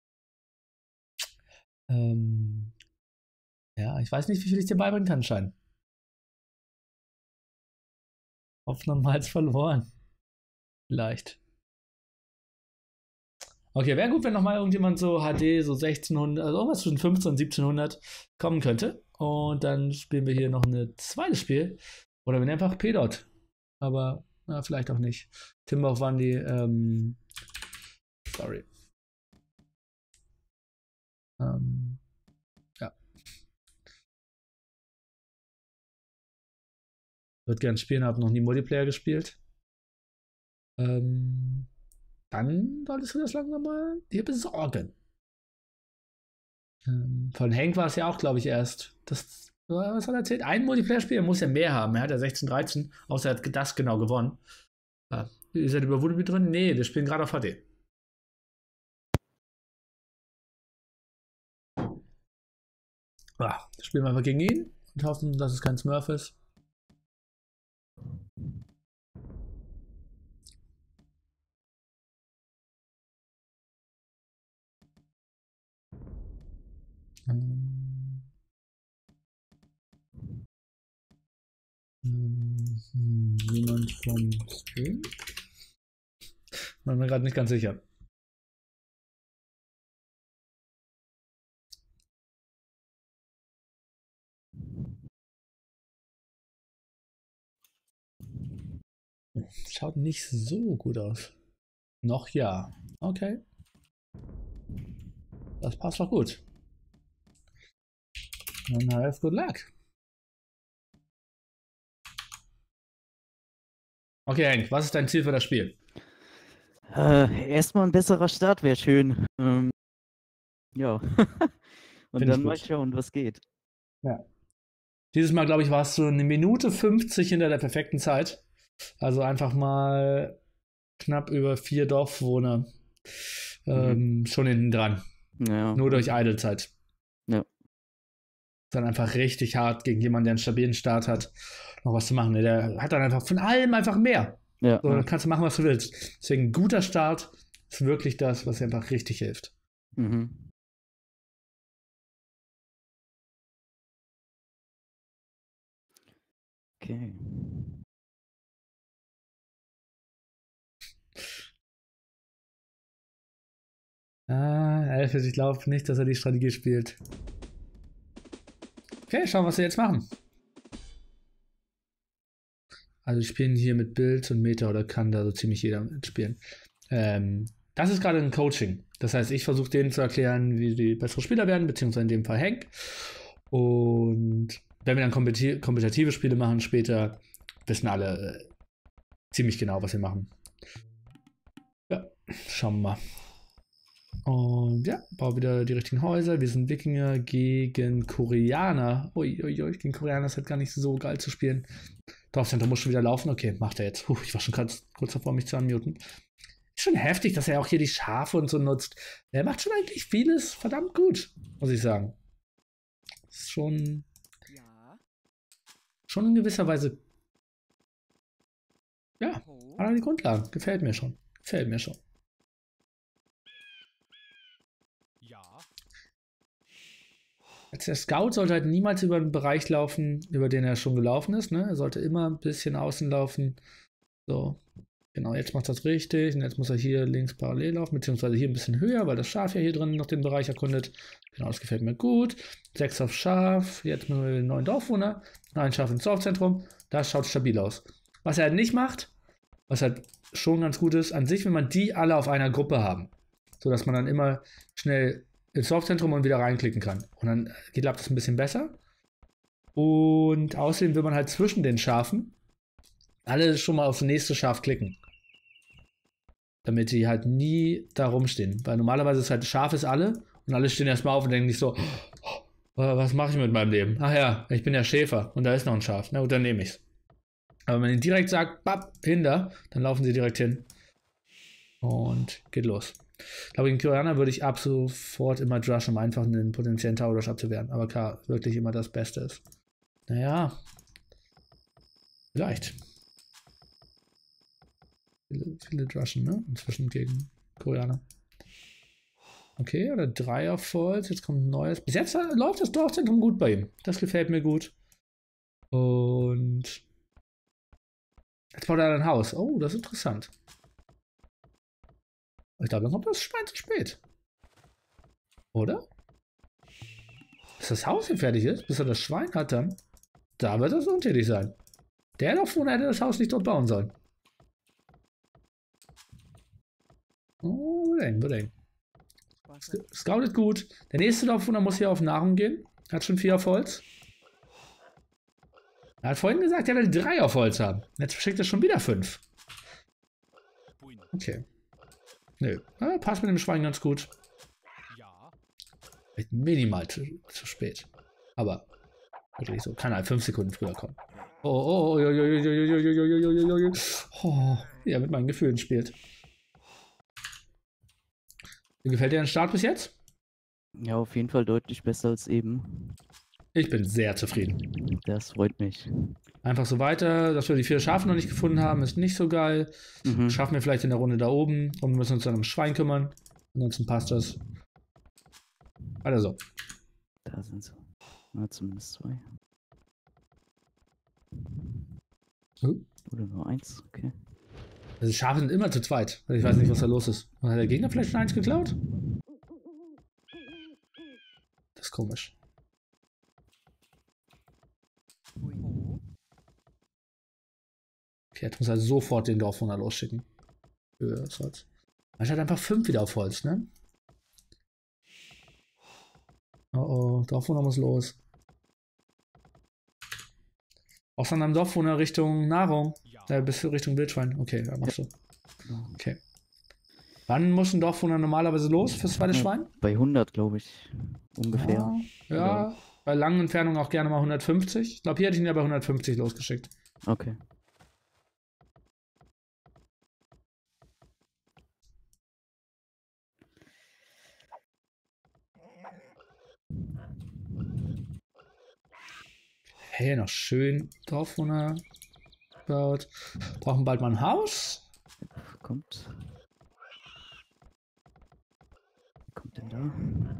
Ähm, ja, ich weiß nicht, wie viel ich dir beibringen kann, Schein. Hoffnung mal verloren. Vielleicht. Okay, wäre gut, wenn noch mal irgendjemand so H D, so sechzehnhundert, also irgendwas zwischen fünfzehnhundert und siebzehnhundert kommen könnte. Und dann spielen wir hier noch ein zweites Spiel. Oder wir nehmen einfach P-Dot. Aber na, vielleicht auch nicht. Timbach waren die, ähm, sorry. Ähm, ja. Würde gern spielen, habe noch nie Multiplayer gespielt. Ähm, dann solltest du das langsam mal dir besorgen. Ähm, von Hank war es ja auch, glaube ich, erst. Das, was hat er erzählt? Ein Multiplayer-Spiel, er muss ja mehr haben. Er hat ja sechzehn, dreizehn, außer er hat das genau gewonnen. Ja. Ist er über Voodoo drin? Nee, wir spielen gerade auf H D. Ja, spielen wir einfach gegen ihn und hoffen, dass es kein Smurf ist. Ähm, ähm, Jemand vom Stream? Bin mir gerade nicht ganz sicher. Schaut nicht so gut aus. Noch ja. Okay. Das passt doch gut. Dann have good luck. Okay, Hank, was ist dein Ziel für das Spiel? Äh, erstmal ein besserer Start wäre schön. Ähm, ja. Und Find ich dann mal gut. schauen, was geht. Ja. Dieses Mal, glaube ich, warst du eine Minute fünfzig hinter der perfekten Zeit. Also einfach mal knapp über vier Dorfbewohner ähm, Mhm. schon hinten dran. Ja. Nur durch Idlezeit. Ja. Dann einfach richtig hart gegen jemanden, der einen stabilen Start hat, noch was zu machen. Der hat dann einfach von allem einfach mehr. Ja. So, dann Ja. kannst du machen, was du willst. Deswegen ein guter Start ist wirklich das, was dir einfach richtig hilft. Mhm. Okay. Ah, Elfes, ich glaube nicht, dass er die Strategie spielt. Okay, schauen, was wir jetzt machen. Also wir spielen hier mit Bild und Meta oder kann da so ziemlich jeder mitspielen. Ähm, das ist gerade ein Coaching. Das heißt, ich versuche denen zu erklären, wie die bessere Spieler werden, beziehungsweise in dem Fall Hank. Und wenn wir dann kompeti- kompetitive Spiele machen später, wissen alle äh, ziemlich genau, was wir machen. Ja, schauen wir mal. Und ja, bauen wieder die richtigen Häuser. Wir sind Wikinger gegen Koreaner. Uiuiui, ui, gegen Koreaner ist halt gar nicht so geil zu spielen. Dorfcenter muss schon wieder laufen. Okay, macht er jetzt. Puh, ich war schon kurz, kurz davor, mich zu unmuten. Ist schon heftig, dass er auch hier die Schafe und so nutzt. Er macht schon eigentlich vieles verdammt gut, muss ich sagen. Ist schon, Ja. schon in gewisser Weise. Ja, Ho. hat er die Grundlagen. Gefällt mir schon. Gefällt mir schon. Ja. Als der Scout sollte halt niemals über einen Bereich laufen, über den er schon gelaufen ist. Ne? Er sollte immer ein bisschen außen laufen. So, genau, jetzt macht das richtig. Und jetzt muss er hier links parallel laufen, beziehungsweise hier ein bisschen höher, weil das Schaf ja hier drin noch den Bereich erkundet. Genau, das gefällt mir gut. Sechs auf Schaf. Jetzt müssen wir den neuen Dorfwohner. Ein Schaf ins Dorfzentrum. Das schaut stabil aus. Was er halt nicht macht, was halt schon ganz gut ist, an sich, wenn man die alle auf einer Gruppe haben, sodass man dann immer schnell ins Dorfzentrum und wieder reinklicken kann. Und dann klappt das ein bisschen besser. Und außerdem will man halt zwischen den Schafen alle schon mal aufs nächste Schaf klicken. Damit die halt nie da rumstehen. Weil normalerweise ist halt Schaf ist alle und alle stehen erstmal auf und denken sich so, oh, was mache ich mit meinem Leben? Ach ja, ich bin ja Schäfer und da ist noch ein Schaf. Na gut, dann nehme ich's. Aber wenn man ihnen direkt sagt, bap, hinter, dann laufen sie direkt hin. Und geht los. Ich glaube, gegen Koreaner würde ich ab sofort immer Drush, um einfach einen potenziellen Tower Rush abzuwehren. Aber klar, wirklich immer das Beste ist. Naja. Vielleicht. Viele, viele Drushen, ne? Inzwischen gegen Koreaner. Okay, oder drei auf Falls. Jetzt kommt ein neues. Bis jetzt läuft das Dorfzentrum gut bei ihm. Das gefällt mir gut. Und jetzt baut er ein Haus. Oh, das ist interessant. Ich glaube, dann kommt das Schwein zu spät. Oder? Bis das Haus hier fertig ist, bis er das Schwein hat dann, da wird das untätig sein. Der Dorfbewohner hätte das Haus nicht dort bauen sollen. Oh, wird eng, wird eng. Scoutet gut. Der nächste Dorfbewohner muss hier auf Nahrung gehen. Hat schon vier auf Holz. Er hat vorhin gesagt, er will drei auf Holz haben. Jetzt schickt er schon wieder fünf. Okay. Nö. Ja, passt mit dem Schwein ganz gut. Ja. Vielleicht minimal zu, zu spät. Aber wirklich so. Kann halt fünf Sekunden früher kommen. Oh, oh, oh, oh, oh, oh, oh, oh, oh. Ja, mit meinen Gefühlen spielt. Wie gefällt dir der Start bis jetzt? Ja, auf jeden Fall deutlich besser als eben. Ich bin sehr zufrieden. Das freut mich. Einfach so weiter. Dass wir die vier Schafe noch nicht gefunden haben, ist nicht so geil. Mhm. Schaffen wir vielleicht in der Runde da oben und müssen uns dann um Schwein kümmern. Ansonsten passt das. Weiter so. Da sind sie. Na, zumindest zwei. Hm? Oder nur eins, okay. Also die Schafe sind immer zu zweit. Ich weiß nicht, was da los ist. Hat der Gegner vielleicht schon eins geklaut? Das ist komisch. Ho. Okay, jetzt muss er sofort den Dorfwohner losschicken. Für das Holz. Er hat einfach fünf wieder auf Holz, ne? Oh oh, Dorfwohner muss los. Auch dann am Dorfwohner Richtung Nahrung. Ja. Äh, bis Richtung Wildschwein. Okay, ja, machst du. Genau. Okay. Wann muss ein Dorfwohner normalerweise los fürs zweite Ja, Schwein? Bei hundert, glaube ich. ungefähr. Ja, ja, bei langen Entfernungen auch gerne mal hundertfünfzig. Ich glaube, hier hätte ich ihn ja bei hundertfünfzig losgeschickt. Okay. Hey, noch schön Dorfwohner gebaut. Brauchen bald mal ein Haus. Kommt. Wer kommt denn da?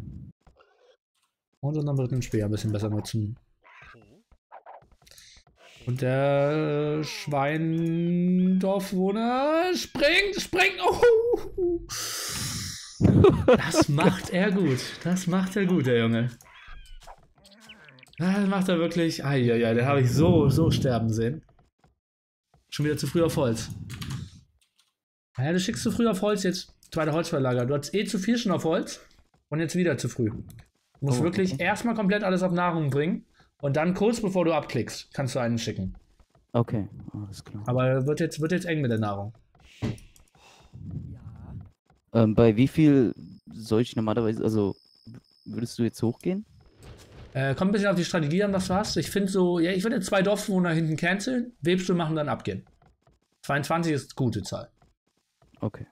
Und dann wird den Speer ein bisschen besser nutzen. Ho. Und der Schweindorfwohner springt, springt. Oh. Das macht er gut. Das macht er gut, der Junge. Das macht er wirklich. Eieiei, den habe ich so, so sterben sehen. Schon wieder zu früh auf Holz. Naja, du schickst zu früh auf Holz jetzt. Zweite Holzverlager. Du hast eh zu viel schon auf Holz. Und jetzt wieder zu früh. Du musst Oh, wirklich okay. erstmal komplett alles auf Nahrung bringen. Und dann kurz bevor du abklickst, kannst du einen schicken. Okay, alles klar. Aber wird jetzt, wird jetzt eng mit der Nahrung. Ja. Ähm, bei wie viel soll ich normalerweise, also würdest du jetzt hochgehen? Äh, kommt ein bisschen auf die Strategie an, was du hast. Ich finde so, ja, ich würde jetzt zwei Dorfbewohner hinten canceln, Webstuhl machen, dann abgehen. zweiundzwanzig ist gute Zahl. Okay.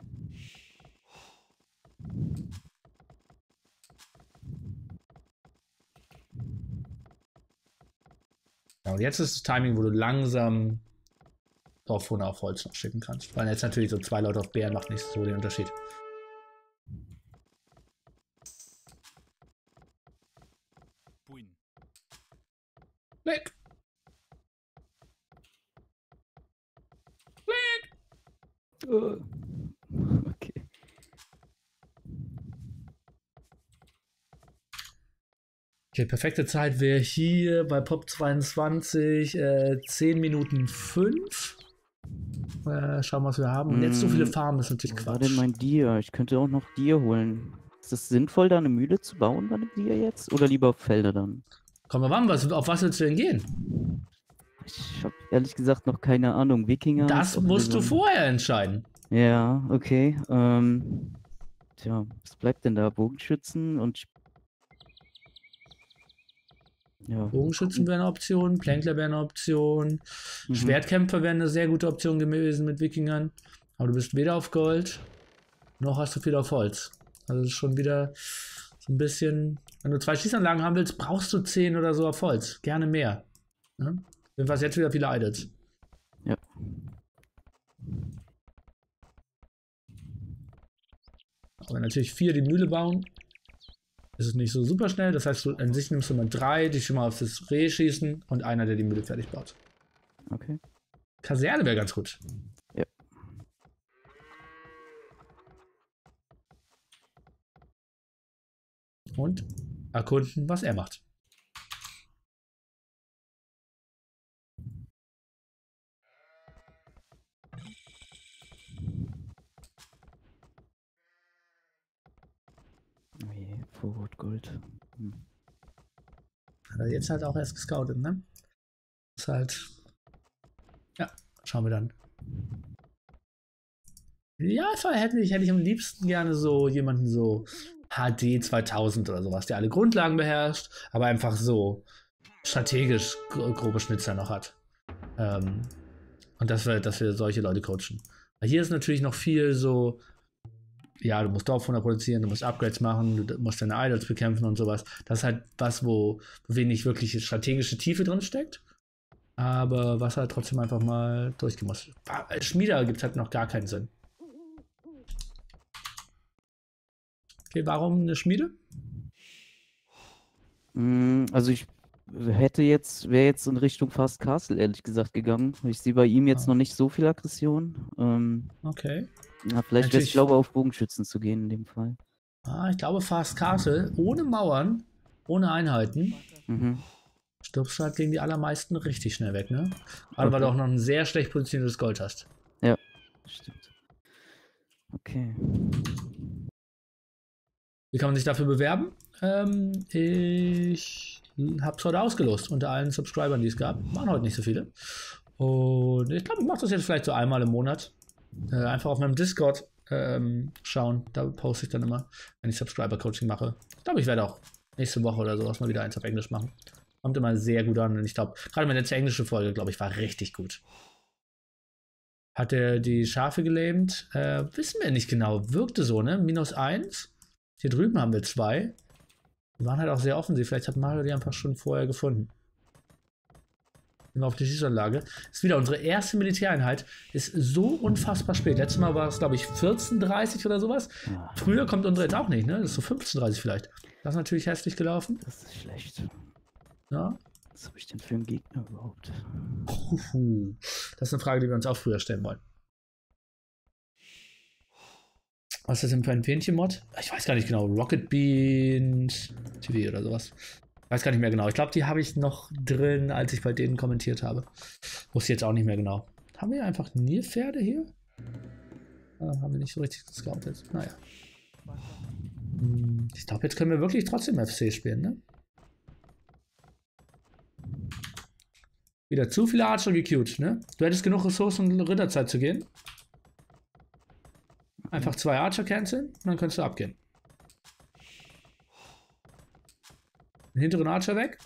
Ja, und jetzt ist das Timing, wo du langsam Dorfbewohner auf Holz noch schicken kannst. Weil jetzt natürlich so zwei Leute auf Bären macht nicht so den Unterschied. Buin. Klick! Okay. Okay, perfekte Zeit wäre hier bei Pop zweiundzwanzig äh, zehn Minuten fünf. Äh, schauen, was wir haben. Und jetzt so viele Mm, Farmen ist natürlich Wo war denn Quatsch. mein Deer? Ich könnte auch noch Deer holen. Ist es sinnvoll, da eine Mühle zu bauen bei einem Deer jetzt? Oder lieber auf Felder dann? Komm mal, was, auf was willst du denn gehen? Ich habe ehrlich gesagt noch keine Ahnung. Wikinger. Das ist auch musst du wieder so- vorher entscheiden. Ja, okay. Ähm, tja, was bleibt denn da? Bogenschützen und. Sch- Ja. Bogenschützen wäre eine Option, Plänkler wäre eine Option, Mhm. Schwertkämpfer wäre eine sehr gute Option gewesen mit Wikingern. Aber du bist weder auf Gold, noch hast du viel auf Holz. Also das ist schon wieder so ein bisschen. Wenn du zwei Schießanlagen haben willst, brauchst du zehn oder so auf Holz. Gerne mehr. Ja? Jedenfalls jetzt wieder viele Idols. Ja. Aber wenn natürlich vier die Mühle bauen, ist es nicht so super schnell. Das heißt, du, an sich nimmst du mal drei, die schon mal auf das Reh schießen und einer, der die Mühle fertig baut. Okay. Kaserne wäre ganz gut. Ja. Und erkunden, was er macht. Oh je, Vorrat Gold. Hm. Hat er jetzt halt auch erst gescoutet, ne? Ist halt. Ja, schauen wir dann. Ja, hätte ich, hätte ich am liebsten gerne so jemanden so H D zweitausend oder sowas, der alle Grundlagen beherrscht, aber einfach so strategisch gro grobe Schnitzer noch hat. Ähm, und dass wir, dass wir solche Leute coachen. Weil hier ist natürlich noch viel so, ja, du musst Dorfwohner produzieren, du musst Upgrades machen, du musst deine Idols bekämpfen und sowas. Das ist halt was, wo wenig wirkliche strategische Tiefe drin steckt. Aber was halt trotzdem einfach mal durchgehen muss. Als Schmieder gibt es halt noch gar keinen Sinn. Okay, warum eine Schmiede? Mm, Also ich hätte jetzt, wäre jetzt in Richtung Fast Castle ehrlich gesagt gegangen. Ich sehe bei ihm jetzt Ah. noch nicht so viel Aggression. Ähm, Okay. ja, vielleicht wäre es Natürlich- schlauer, auf Bogenschützen zu gehen in dem Fall. Ah, ich glaube, Fast Castle, ohne Mauern, ohne Einheiten, Mhm. stirbst du halt gegen die allermeisten richtig schnell weg, ne? Gerade weil du Okay. auch noch ein sehr schlecht positioniertes Gold hast. Stimmt. Okay. Wie kann man sich dafür bewerben? Ähm, ich habe es heute ausgelost unter allen Subscribern, die es gab. Waren heute nicht so viele. Und ich glaube, ich mache das jetzt vielleicht so einmal im Monat. Äh, einfach auf meinem Discord ähm, schauen. Da poste ich dann immer, wenn ich Subscriber-Coaching mache. Ich glaube, ich werde auch nächste Woche oder sowas mal wieder eins auf Englisch machen. Kommt immer sehr gut an und ich glaube, gerade meine letzte englische Folge, glaube ich, war richtig gut. Hat er die Schafe gelähmt? Äh, wissen wir nicht genau. Wirkte so, ne? Minus eins. Hier drüben haben wir zwei. Die waren halt auch sehr offensiv. Vielleicht hat Mario die einfach schon vorher gefunden. Immer auf die Schießanlage. Ist wieder unsere erste Militäreinheit. Ist so unfassbar spät. Letztes Mal war es, glaube ich, vierzehn Uhr dreißig oder sowas. Ja, Früher kommt unsere jetzt auch nicht, ne? Das ist so fünfzehn Uhr dreißig vielleicht. Das ist natürlich hässlich gelaufen. das ist schlecht. Ja. Was habe ich denn für einen Gegner überhaupt? Uhu. Das ist eine Frage, die wir uns auch früher stellen wollen. Was ist das denn für ein Fähnchen-Mod? Ich weiß gar nicht genau. Rocket Beans T V oder sowas. Ich weiß gar nicht mehr genau. Ich glaube, die habe ich noch drin, als ich bei denen kommentiert habe. Wusste jetzt auch nicht mehr genau. Haben wir einfach Nilpferde hier? Ah, haben wir nicht so richtig gescoutet. Naja. Hm, ich glaube, jetzt können wir wirklich trotzdem F C spielen, ne? Wieder zu viele Archer gequeued, ne? Du hättest genug Ressourcen, um Ritterzeit zu gehen. Einfach zwei Archer canceln und dann kannst du abgehen. Den hinteren Archer weg.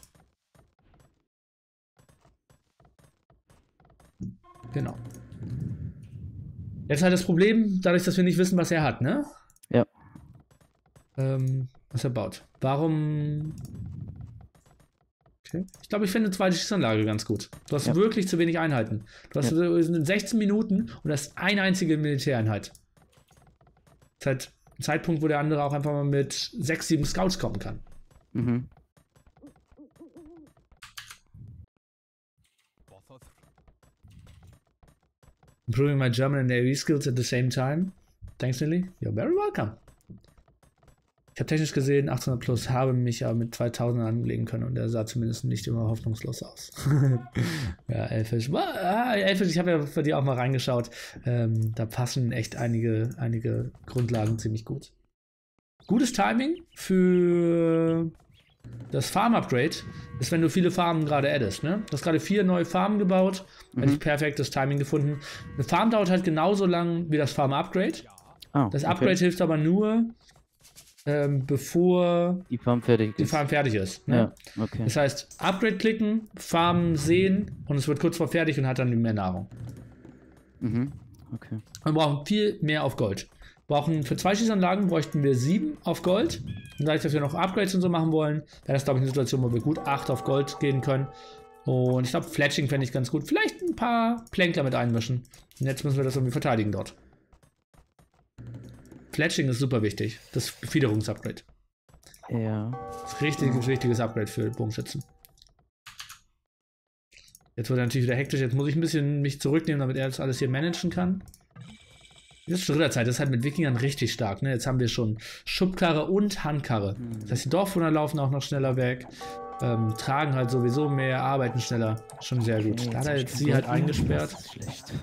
Genau. Jetzt halt das Problem, dadurch, dass wir nicht wissen, was er hat, ne? Ja. Ähm, was er baut. Warum... Okay. Ich glaube, ich finde eine zweite Schießanlage ganz gut. Du hast Ja. wirklich zu wenig Einheiten. Du hast Ja. so in sechzehn Minuten und hast eine einzige Militäreinheit. Das ist halt ein Zeitpunkt, wo der andere auch einfach mal mit sechs, sieben Scouts kommen kann. Mhm. Improving my German and Navy skills at the same time. Thanks, Lily. You're very welcome. Ich habe technisch gesehen achthundert plus, habe mich aber mit zweitausend anlegen können und der sah zumindest nicht immer hoffnungslos aus. Ja, Elfisch. Ah, Elfisch, ich habe ja für die auch mal reingeschaut. Ähm, da passen echt einige, einige Grundlagen ziemlich gut. Gutes Timing für das Farm-Upgrade ist, wenn du viele Farmen gerade addest. Ne? Du hast gerade vier neue Farmen gebaut. Mhm. Hätte ich perfektes Timing gefunden. Eine Farm dauert halt genauso lang wie das Farm-Upgrade. Ah, Das okay. Upgrade hilft aber nur, ähm, bevor Die Farm fertig die ist. Farm fertig ist. Ne? Ja, okay. Das heißt, Upgrade klicken, Farmen sehen und es wird kurz vor fertig und hat dann mehr Nahrung. Mhm. Okay. Wir brauchen viel mehr auf Gold. Wir brauchen für zwei Schießanlagen bräuchten wir sieben auf Gold. Und dadurch, dass wir noch Upgrades und so machen wollen, wäre das, glaube ich, eine Situation, wo wir gut acht auf Gold gehen können. Und ich glaube, Fletching fände ich ganz gut. Vielleicht ein paar Plänkler mit einmischen. Und jetzt müssen wir das irgendwie verteidigen dort. Fletching ist super wichtig. Das Befiederungsupgrade. Ja. Das ist ein richtig wichtiges Upgrade für Bogenschützen. Jetzt wird er natürlich wieder hektisch. Jetzt muss ich ein bisschen mich zurücknehmen, damit er das alles hier managen kann. Jetzt ist schon Ritterzeit. Das ist halt mit Wikingern richtig stark. Ne? Jetzt haben wir schon Schubkarre und Handkarre. Das heißt, die Dorfbewohner laufen auch noch schneller weg. Ähm, tragen halt sowieso mehr, arbeiten schneller. Schon sehr gut. Okay, Da hat er hab ich jetzt kein sie halt Gold mehr. eingesperrt. Das ist schlecht.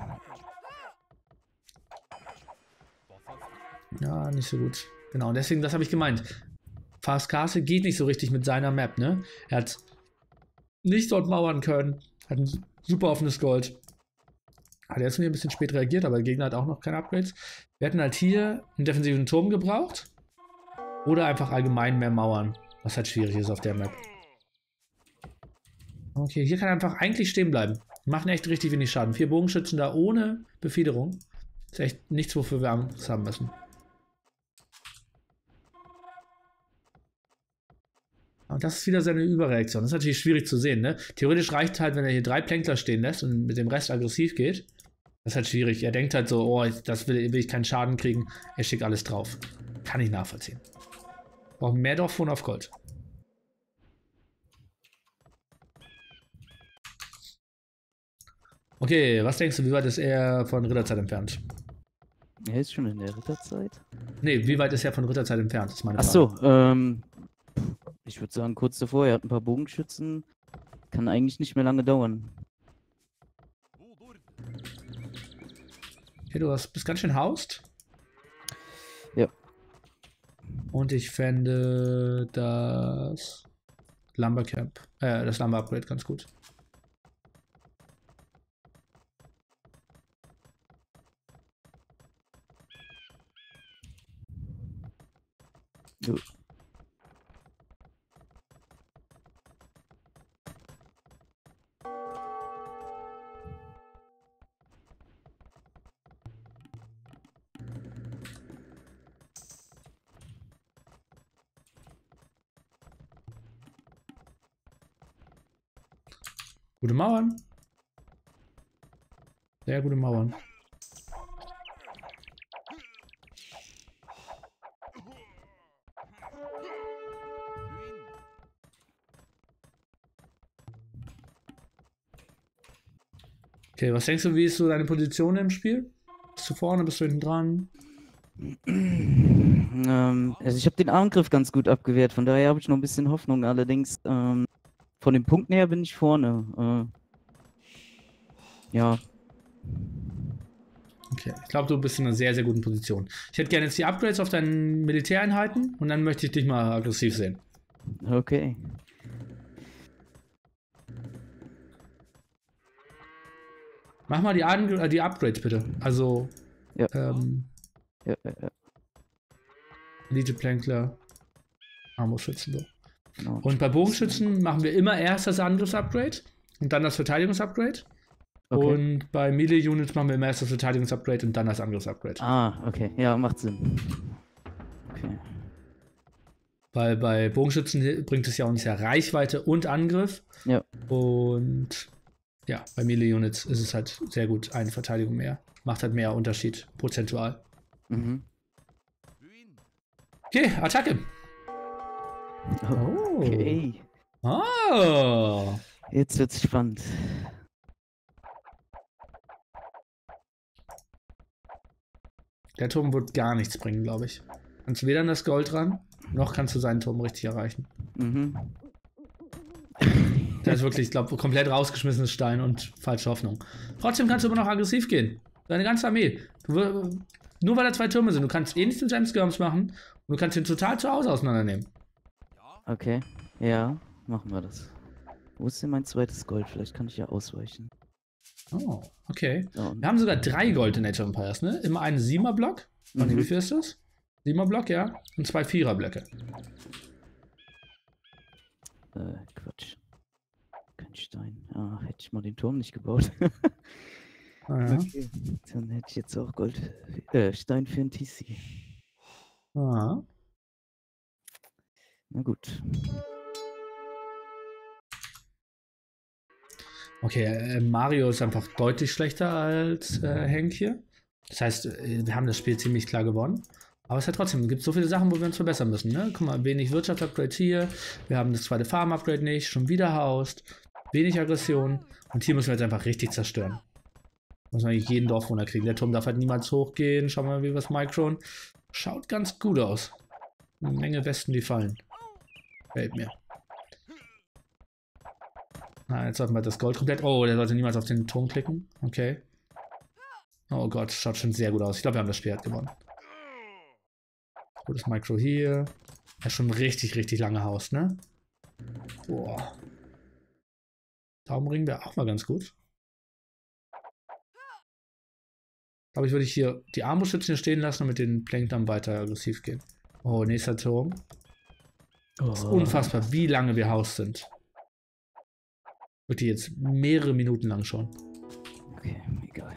Ja, nicht so gut. Genau, und deswegen, das habe ich gemeint. Fast Castle geht nicht so richtig mit seiner Map, ne? Er hat nicht dort mauern können, hat ein super offenes Gold. Hat jetzt ein bisschen spät reagiert, aber der Gegner hat auch noch keine Upgrades. Wir hätten halt hier einen defensiven Turm gebraucht. Oder einfach allgemein mehr Mauern, was halt schwierig ist auf der Map. Okay, hier kann er einfach eigentlich stehen bleiben. Machen echt richtig wenig Schaden. Vier Bogenschützen da ohne Befiederung. Ist echt nichts, wofür wir Angst haben müssen. Und das ist wieder seine Überreaktion. Das ist natürlich schwierig zu sehen, ne? Theoretisch reicht halt, wenn er hier drei Plänkler stehen lässt und mit dem Rest aggressiv geht. Das ist halt schwierig. Er denkt halt so, oh, das will, will ich keinen Schaden kriegen. Er schickt alles drauf. Kann ich nachvollziehen. Brauchen mehr Dorfbewohner auf Gold. Okay, was denkst du, wie weit ist er von Ritterzeit entfernt? Er ist schon in der Ritterzeit. Nee, wie weit ist er von Ritterzeit entfernt? Das ist meine Ach Frage. so, ähm, ich würde sagen kurz davor, er hat ein paar Bogenschützen. Kann eigentlich nicht mehr lange dauern. Okay, du hast, bist ganz schön haust. Ja. Und ich fände das Lumbercamp, äh, das Lumber Upgrade ganz gut. Jo. Gute Mauern. Sehr gute Mauern. Okay, was denkst du, wie ist so deine Position im Spiel? Bist du vorne, bist du hinten dran? Ähm, also ich habe den Angriff ganz gut abgewehrt, von daher habe ich noch ein bisschen Hoffnung. Allerdings ähm, von den Punkten her bin ich vorne. Äh, ja. Okay, ich glaube, du bist in einer sehr, sehr guten Position. Ich hätte gerne jetzt die Upgrades auf deinen Militäreinheiten und dann möchte ich dich mal aggressiv sehen. Okay. Mach mal die, An äh, die Upgrades bitte. Also, Ja. ähm, Ja, ja, ja. Elite-Plänkler, Armbrustschützen so. Genau. Und bei Bogenschützen machen wir immer erst das Angriffs-Upgrade und dann das Verteidigungs-Upgrade. Okay. Und bei Melee-Units machen wir immer erst das Verteidigungs-Upgrade und dann das Angriffs-Upgrade. Ah, okay. Ja, macht Sinn. Okay. Weil bei Bogenschützen bringt es ja uns ja Reichweite und Angriff. Ja. Und ja, bei Melee-Units ist es halt sehr gut, eine Verteidigung mehr. Macht halt mehr Unterschied, prozentual. Mhm. Okay, Attacke. Okay. Oh. Jetzt wird's spannend. Der Turm wird gar nichts bringen, glaube ich. Kannst du weder an das Gold ran, noch kannst du seinen Turm richtig erreichen. Mhm. Der ist wirklich, ich glaube, komplett rausgeschmissenes Stein und falsche Hoffnung. Trotzdem kannst du immer noch aggressiv gehen. Deine ganze Armee. Du, nur weil da zwei Türme sind. Du kannst eh nichts mit James Skirms machen und du kannst ihn total zu Hause auseinandernehmen. Okay. Ja, machen wir das. Wo ist denn mein zweites Gold? Vielleicht kann ich ja ausweichen. Oh, okay. So, Wir haben sogar drei Gold in Age of Empires, ne? Immer einen Siemer-Block. Mhm. Wie viel ist das? Siemer-Block, ja. Und zwei Vierer-Blöcke. Äh, Quatsch. Kein Stein. Ah, hätte ich mal den Turm nicht gebaut. Ah, ja. Okay. Dann hätte ich jetzt auch Gold. Äh, Stein für ein T C. Ah. Na gut. Okay, äh, Mario ist einfach deutlich schlechter als äh, Hank hier. Das heißt, äh, wir haben das Spiel ziemlich klar gewonnen. Aber es hat trotzdem, es gibt so viele Sachen, wo wir uns verbessern müssen. Ne? Guck mal, wenig Wirtschaftsupgrade hier. Wir haben das zweite Farm-Upgrade nicht. Schon wieder Haust. Wenig Aggression. Und hier müssen wir jetzt einfach richtig zerstören. Muss man eigentlich jeden Dorfwohner kriegen. Der Turm darf halt niemals hochgehen. Schauen wir mal, wie was Micron. Schaut ganz gut aus. Eine Menge Westen, die fallen. Fällt mir. Na, jetzt sollten wir das Gold komplett. Oh, der sollte niemals auf den Turm klicken. Okay. Oh Gott, schaut schon sehr gut aus. Ich glaube, wir haben das Spiel halt gewonnen. Gutes Micro hier. Er ist schon richtig, richtig lange Haus, ne? Boah. Daumenring wäre auch mal ganz gut. Aber ich würde hier die Armbrustschützen hier stehen lassen und mit den Plank dann weiter aggressiv gehen. Oh, nächster Turm. Oh. Das ist unfassbar, wie lange wir Haus sind. Wirklich jetzt mehrere Minuten lang schon. Okay, egal.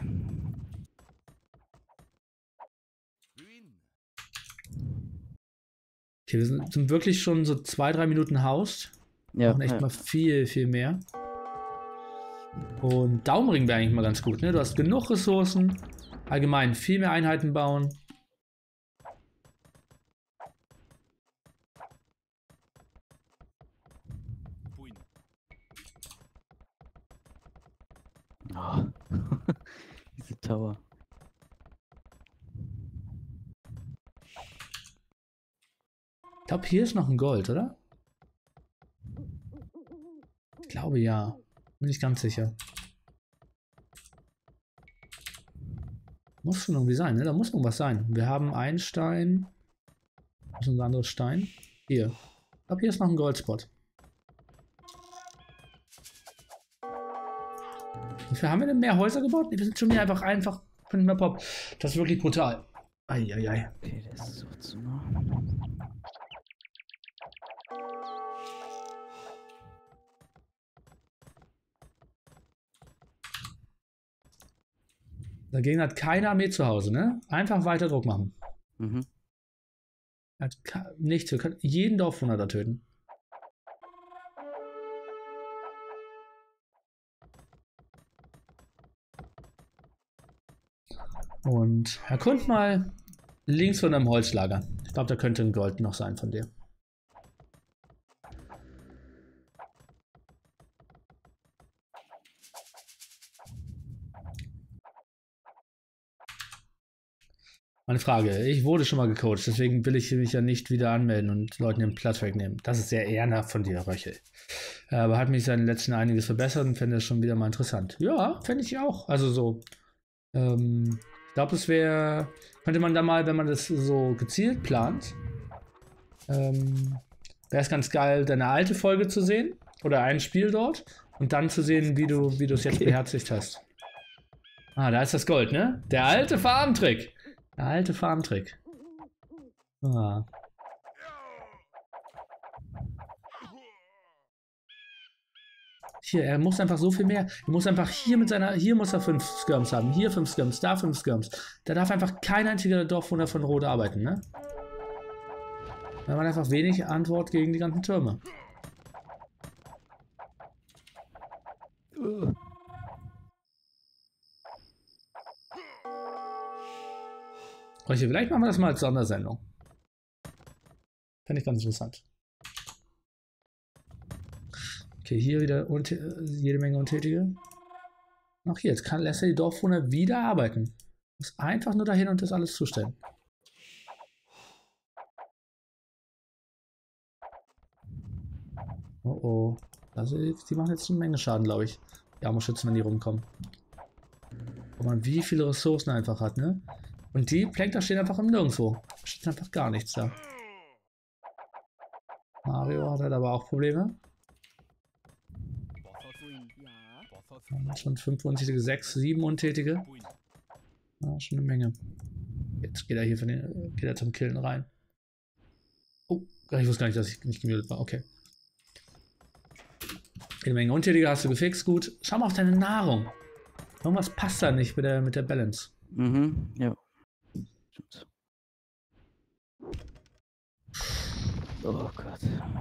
Okay, wir sind, sind wirklich schon so zwei, drei Minuten Haus. Ja, Machen echt ja. mal viel, viel mehr. Und Daumenring wäre eigentlich mal ganz gut, ne? Du hast genug Ressourcen. Allgemein viel mehr Einheiten bauen. Buin. Oh. Diese Tower. Ich glaube, hier ist noch ein Gold, oder? Ich glaube ja. Bin nicht ganz sicher. Muss schon irgendwie sein, ne? Da muss irgendwas sein. Wir haben einen Stein. Was ist unser anderes Stein? Hier. Ich glaube, hier ist noch ein Goldspot. Wie viel haben wir denn mehr Häuser gebaut? Nee, wir sind schon wieder einfach einfach. Nicht mehr Pop. Das ist wirklich brutal. Eieiei. Okay, der ist so zu nah. Dagegen hat keine Armee zu Hause, ne? Einfach weiter Druck machen. Mhm. Er hat ka- nichts. Wir können jeden Dorfwohner da töten. Und erkund mal links von einem Holzlager. Ich glaube, da könnte ein Gold noch sein von dir. Meine Frage, ich wurde schon mal gecoacht, deswegen will ich mich ja nicht wieder anmelden und Leuten den Platz wegnehmen. Das ist sehr ehrenhaft von dir, Röchel. Aber hat mich seit den letzten einiges verbessert und fände das schon wieder mal interessant. Ja, fände ich auch. Also so, ähm, ich glaube, es wäre, könnte man da mal, wenn man das so gezielt plant, ähm, wäre es ganz geil, deine alte Folge zu sehen oder ein Spiel dort und dann zu sehen, wie du, wie du es jetzt Okay. beherzigt hast. Ah, da ist das Gold, ne? Der alte Farmtrick. Der alte Farmtrick. Ah. Hier, er muss einfach so viel mehr. Er muss einfach hier mit seiner. Hier muss er fünf Skirms haben. Hier fünf Skirms, da fünf Skirms. Da darf einfach kein einziger Dorfwohner von Rode arbeiten, ne? Da hat man einfach wenig Antwort gegen die ganzen Türme. Okay, vielleicht machen wir das mal als Sondersendung. Fände ich ganz interessant. Okay, hier wieder jede Menge Untätige. Auch hier, jetzt kann, lässt er die Dorfbewohner wieder arbeiten. Muss einfach nur dahin und das alles zustellen. Oh oh. Also, die machen jetzt eine Menge Schaden, glaube ich. Die Armutschützen, wenn die rumkommen. Guck mal, wie viele Ressourcen er einfach hat, ne? Und die Planker stehen einfach im Nirgendwo. Da steht einfach gar nichts da. Mario hat halt aber auch Probleme. Ja, schon fünf Untätige, sechs, sieben Untätige. Ja, schon eine Menge. Jetzt geht er hier von den, geht er zum Killen rein. Oh, ich wusste gar nicht, dass ich nicht gemutet war. Okay. Eine Menge Untätige hast du gefixt, gut. Schau mal auf deine Nahrung. Irgendwas passt da nicht mit der, mit der Balance. Mhm, ja. Stimmt. Oh Gott.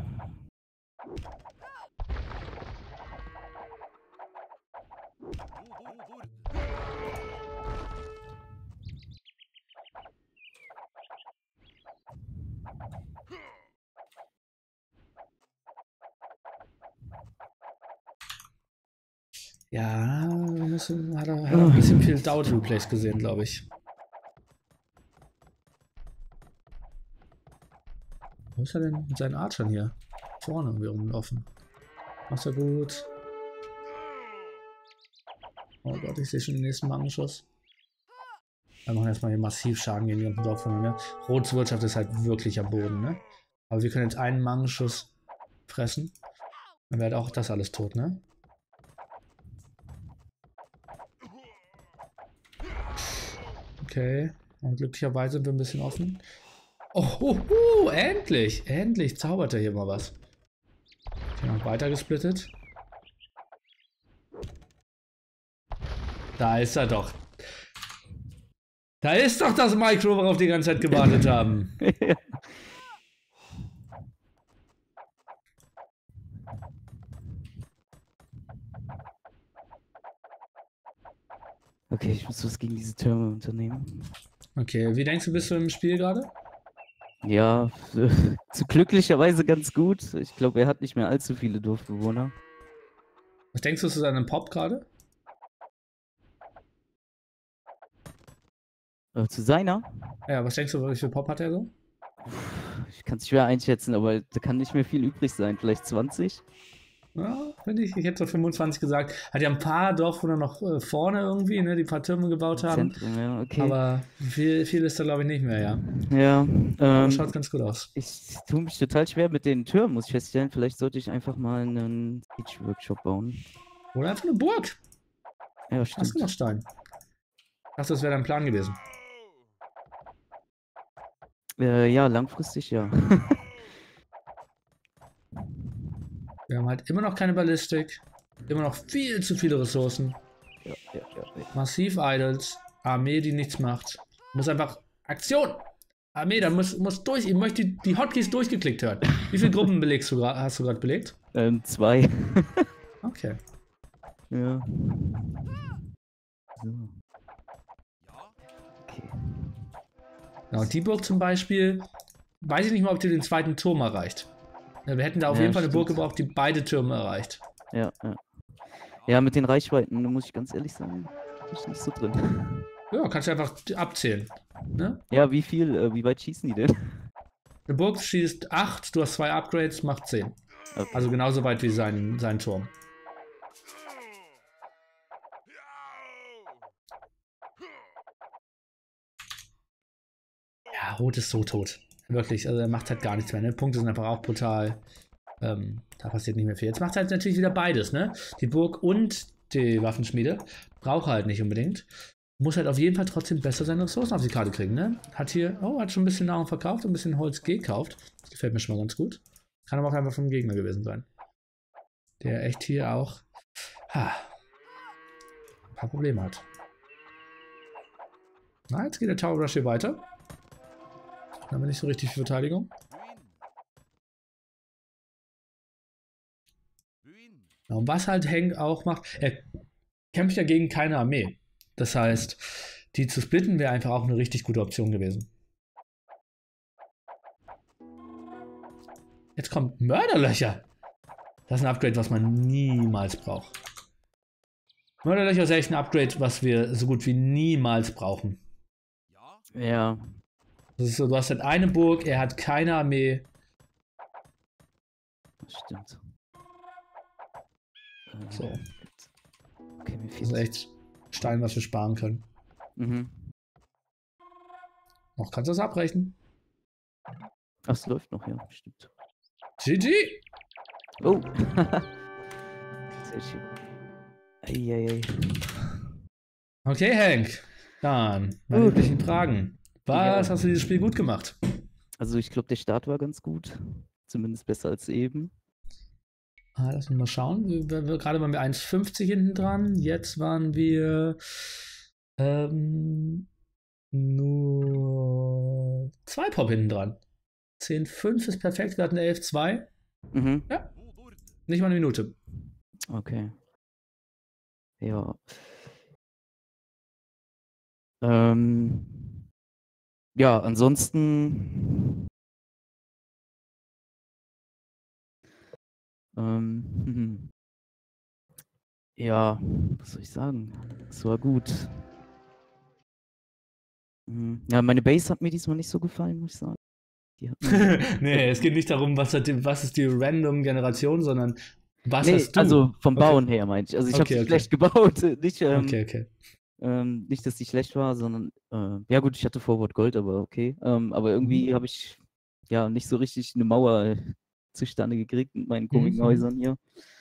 Ja, wir müssen, hat er, hat er ein bisschen viel Doubt-Replays gesehen, glaube ich. Wo ist er denn mit seinen Archern hier? Vorne irgendwie rumlaufen. Macht er gut. Oh Gott, ich sehe schon den nächsten Mangenschuss. Wir machen erstmal hier massiv Schaden gegen die ganzen Dorfbewohner. Ne? Rots Wirtschaft ist halt wirklich am Boden, ne? Aber wir können jetzt einen Mangenschuss fressen. Dann wäre auch das alles tot, ne? Okay. Und glücklicherweise sind wir ein bisschen offen. Oh, oh, oh, endlich! Endlich zaubert er hier mal was. Okay, noch weiter gesplittet. Da ist er doch. Da ist doch das Micro, worauf die ganze Zeit gewartet haben. Okay, ich muss was gegen diese Türme unternehmen. Okay, wie denkst du, bist du im Spiel gerade? Ja, zu glücklicherweise ganz gut. Ich glaube, er hat nicht mehr allzu viele Dorfbewohner. Was denkst du zu seinem Pop gerade? Äh, zu seiner? Ja, was denkst du, wie viel Pop hat er so? Ich kann es schwer einschätzen, aber da kann nicht mehr viel übrig sein. Vielleicht zwanzig? Ja, finde ich. Ich hätte so fünfundzwanzig gesagt. Hat ja ein paar Dorfbewohner noch äh, vorne irgendwie, ne, die ein paar Türme gebaut haben. Zentrum, ja, okay. Aber viel, viel ist da glaube ich nicht mehr, ja. Ja, Aber ähm, schaut ganz gut aus. ich tue mich total schwer mit den Türmen, muss ich feststellen. Vielleicht sollte ich einfach mal einen Siege-Workshop bauen. Oder einfach eine Burg. Ja, Hast du noch stimmt. Stein? Ich dachte, das wäre dein Plan gewesen. Äh, ja, langfristig ja. Wir haben halt immer noch keine Ballistik. Immer noch viel zu viele Ressourcen. ja, ja, ja, ja. Massiv Idols. Armee, die nichts macht. Muss einfach Aktion! Armee, da muss, muss durch. Ich möchte die, die Hotkeys durchgeklickt hören. Wie viele Gruppen belegst du, gra- hast du gerade belegt? Ähm, zwei. Okay. Ja. So. Genau, die Burg zum Beispiel, weiß ich nicht mal, ob die den zweiten Turm erreicht. Ja, wir hätten da auf Ja, jeden Fall eine Burg stimmt. gebraucht, die beide Türme erreicht. Ja, ja. Ja, mit den Reichweiten, muss ich ganz ehrlich sagen, bin ich nicht so drin. Ja, kannst du einfach abzählen. Ne? Ja, wie viel, äh, wie weit schießen die denn? Eine Burg schießt acht, du hast zwei Upgrades, macht zehn. Okay. Also genauso weit wie sein, sein Turm. Ja, Rot ist so tot. Wirklich, also er macht halt gar nichts mehr. Ne? Punkte sind einfach auch brutal. Ähm, da passiert nicht mehr viel. Jetzt macht er halt natürlich wieder beides, ne? Die Burg und die Waffenschmiede. Braucht er halt nicht unbedingt. Muss halt auf jeden Fall trotzdem besser seine Ressourcen auf die Karte kriegen, ne? Hat hier, oh, hat schon ein bisschen Nahrung verkauft und ein bisschen Holz gekauft. Das gefällt mir schon mal ganz gut. Kann aber auch einfach vom Gegner gewesen sein. Der echt hier auch ha, ein paar Probleme hat. Na, jetzt geht der Tower Rush hier weiter. Dann haben wir nicht so richtig viel Verteidigung. Ja, und was halt Hank auch macht, er kämpft ja gegen keine Armee. Das heißt, die zu splitten wäre einfach auch eine richtig gute Option gewesen. Jetzt kommt Mörderlöcher. Das ist ein Upgrade, was man niemals braucht. Mörderlöcher ist echt ein Upgrade, was wir so gut wie niemals brauchen. Ja. Das ist so, du hast halt eine Burg, er hat keine Armee. Das stimmt. Äh, So. Okay, mir Das fehlt ist echt Stein, was wir sparen können. Mhm. Noch kannst du das abbrechen. Ach, es läuft noch, ja, stimmt. G G! Oh! Sehr schön. Eieiei. Okay, Hank. Dann meine Gut. üblichen Fragen. Was Ja. hast du dieses Spiel gut gemacht? Also ich glaube, der Start war ganz gut. Zumindest besser als eben. Ah, lass uns mal schauen. Wir, wir, wir, gerade waren wir eins fünfzig hinten dran. Jetzt waren wir ähm, nur zwei Pop hinten dran. zehn fünf ist perfekt. Wir hatten elf zwei. Mhm. Ja, nicht mal eine Minute. Okay. Ja. Ähm, ja, ansonsten. Ähm, ja, was soll ich sagen? Es war gut. Mhm. Ja, meine Base hat mir diesmal nicht so gefallen, muss ich sagen. Die hat mir Nee, es geht nicht darum, was, hat die, was ist die random Generation, sondern was nee, hast du? also vom Okay. Bauen her meinte ich. Also ich habe Okay, sie okay. schlecht gebaut. Nicht, ähm, Okay, okay. ähm, nicht, dass die schlecht war, sondern äh, ja gut, ich hatte Forward Gold, aber okay. Ähm, aber irgendwie Mhm. habe ich ja nicht so richtig eine Mauer zustande gekriegt mit meinen komischen Mhm. Häusern hier.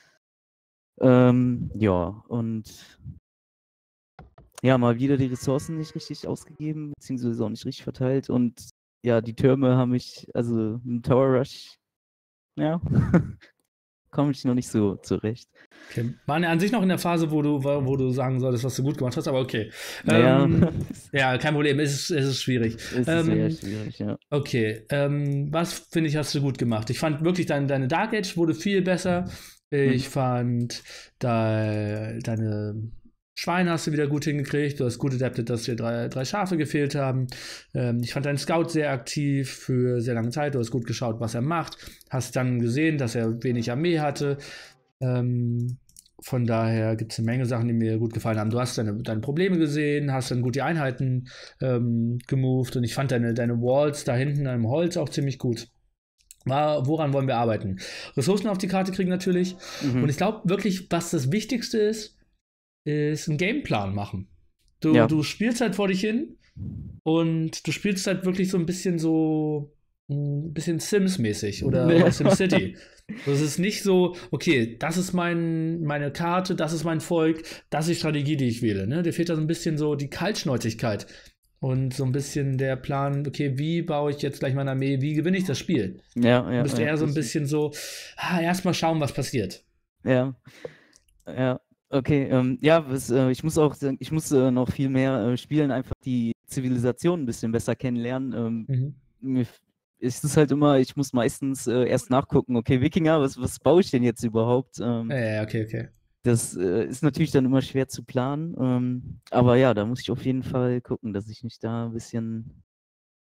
Ähm, ja, und ja, mal wieder die Ressourcen nicht richtig ausgegeben, beziehungsweise auch nicht richtig verteilt. Und ja, die Türme haben mich, also im Tower Rush, ja, komme ich noch nicht so zurecht. Okay. Waren an sich noch in der Phase, wo du, wo du sagen solltest, was du gut gemacht hast, aber okay. Naja, Ähm, ja, kein Problem, es ist, es ist schwierig. es ist Ähm, sehr schwierig, ja. Okay, ähm, was finde ich, hast du gut gemacht? Ich fand wirklich, dein, deine Dark Age wurde viel besser. Ich Mhm. fand, de, deine Schweine hast du wieder gut hingekriegt. Du hast gut adapted, dass dir drei, drei Schafe gefehlt haben. Ähm, ich fand deinen Scout sehr aktiv für sehr lange Zeit. Du hast gut geschaut, was er macht. Hast dann gesehen, dass er wenig Armee hatte. Ähm, von daher gibt es eine Menge Sachen, die mir gut gefallen haben. Du hast deine, deine Probleme gesehen, hast dann gut die Einheiten ähm, gemoved und ich fand deine, deine Walls da hinten am Holz auch ziemlich gut. War, woran wollen wir arbeiten? Ressourcen auf die Karte kriegen natürlich. Mhm. Und ich glaube wirklich, was das Wichtigste ist, ist einen Gameplan machen. Du, Ja. du spielst halt vor dich hin und du spielst halt wirklich so ein bisschen so ein bisschen Sims-mäßig oder, oder SimCity. Das ist nicht so, okay, das ist mein, meine Karte, das ist mein Volk, das ist die Strategie, die ich wähle. Ne? Dir fehlt da so ein bisschen so die Kaltschnäuzigkeit und so ein bisschen der Plan, okay, wie baue ich jetzt gleich meine Armee, wie gewinne ich das Spiel? Ja, ja. Du bist ja, eher so ein richtig. bisschen so, ah, erstmal schauen, was passiert. Ja. Ja. Okay, ähm, ja, was, äh, ich muss auch sagen, ich muss äh, noch viel mehr äh, spielen, einfach die Zivilisation ein bisschen besser kennenlernen. Ähm, Mhm. mir f- ist es halt immer, ich muss meistens äh, erst nachgucken, okay, Wikinger, was, was baue ich denn jetzt überhaupt? Ähm, Ja, ja, okay, okay. das äh, ist natürlich dann immer schwer zu planen, ähm, aber ja, da muss ich auf jeden Fall gucken, dass ich mich da ein bisschen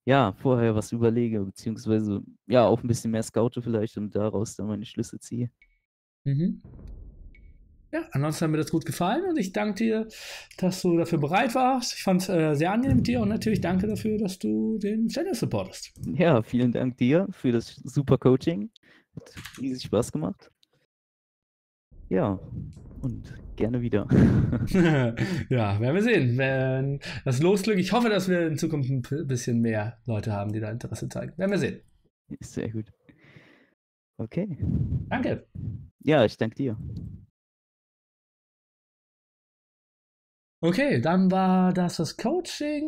ja, vorher was überlege, beziehungsweise ja auch ein bisschen mehr scoute vielleicht und daraus dann meine Schlüsse ziehe. Mhm. Ja, ansonsten hat mir das gut gefallen und ich danke dir, dass du dafür bereit warst. Ich fand es äh, sehr angenehm mit dir und natürlich danke dafür, dass du den Channel supportest. Ja, vielen Dank dir für das super Coaching. Hat riesig Spaß gemacht. Ja, und gerne wieder. Ja, werden wir sehen. Wenn das Losglück, ich hoffe, dass wir in Zukunft ein p- bisschen mehr Leute haben, die da Interesse zeigen. Werden wir sehen. Sehr gut. Okay. Danke. Ja, ich danke dir. Okay, dann war das das Coaching.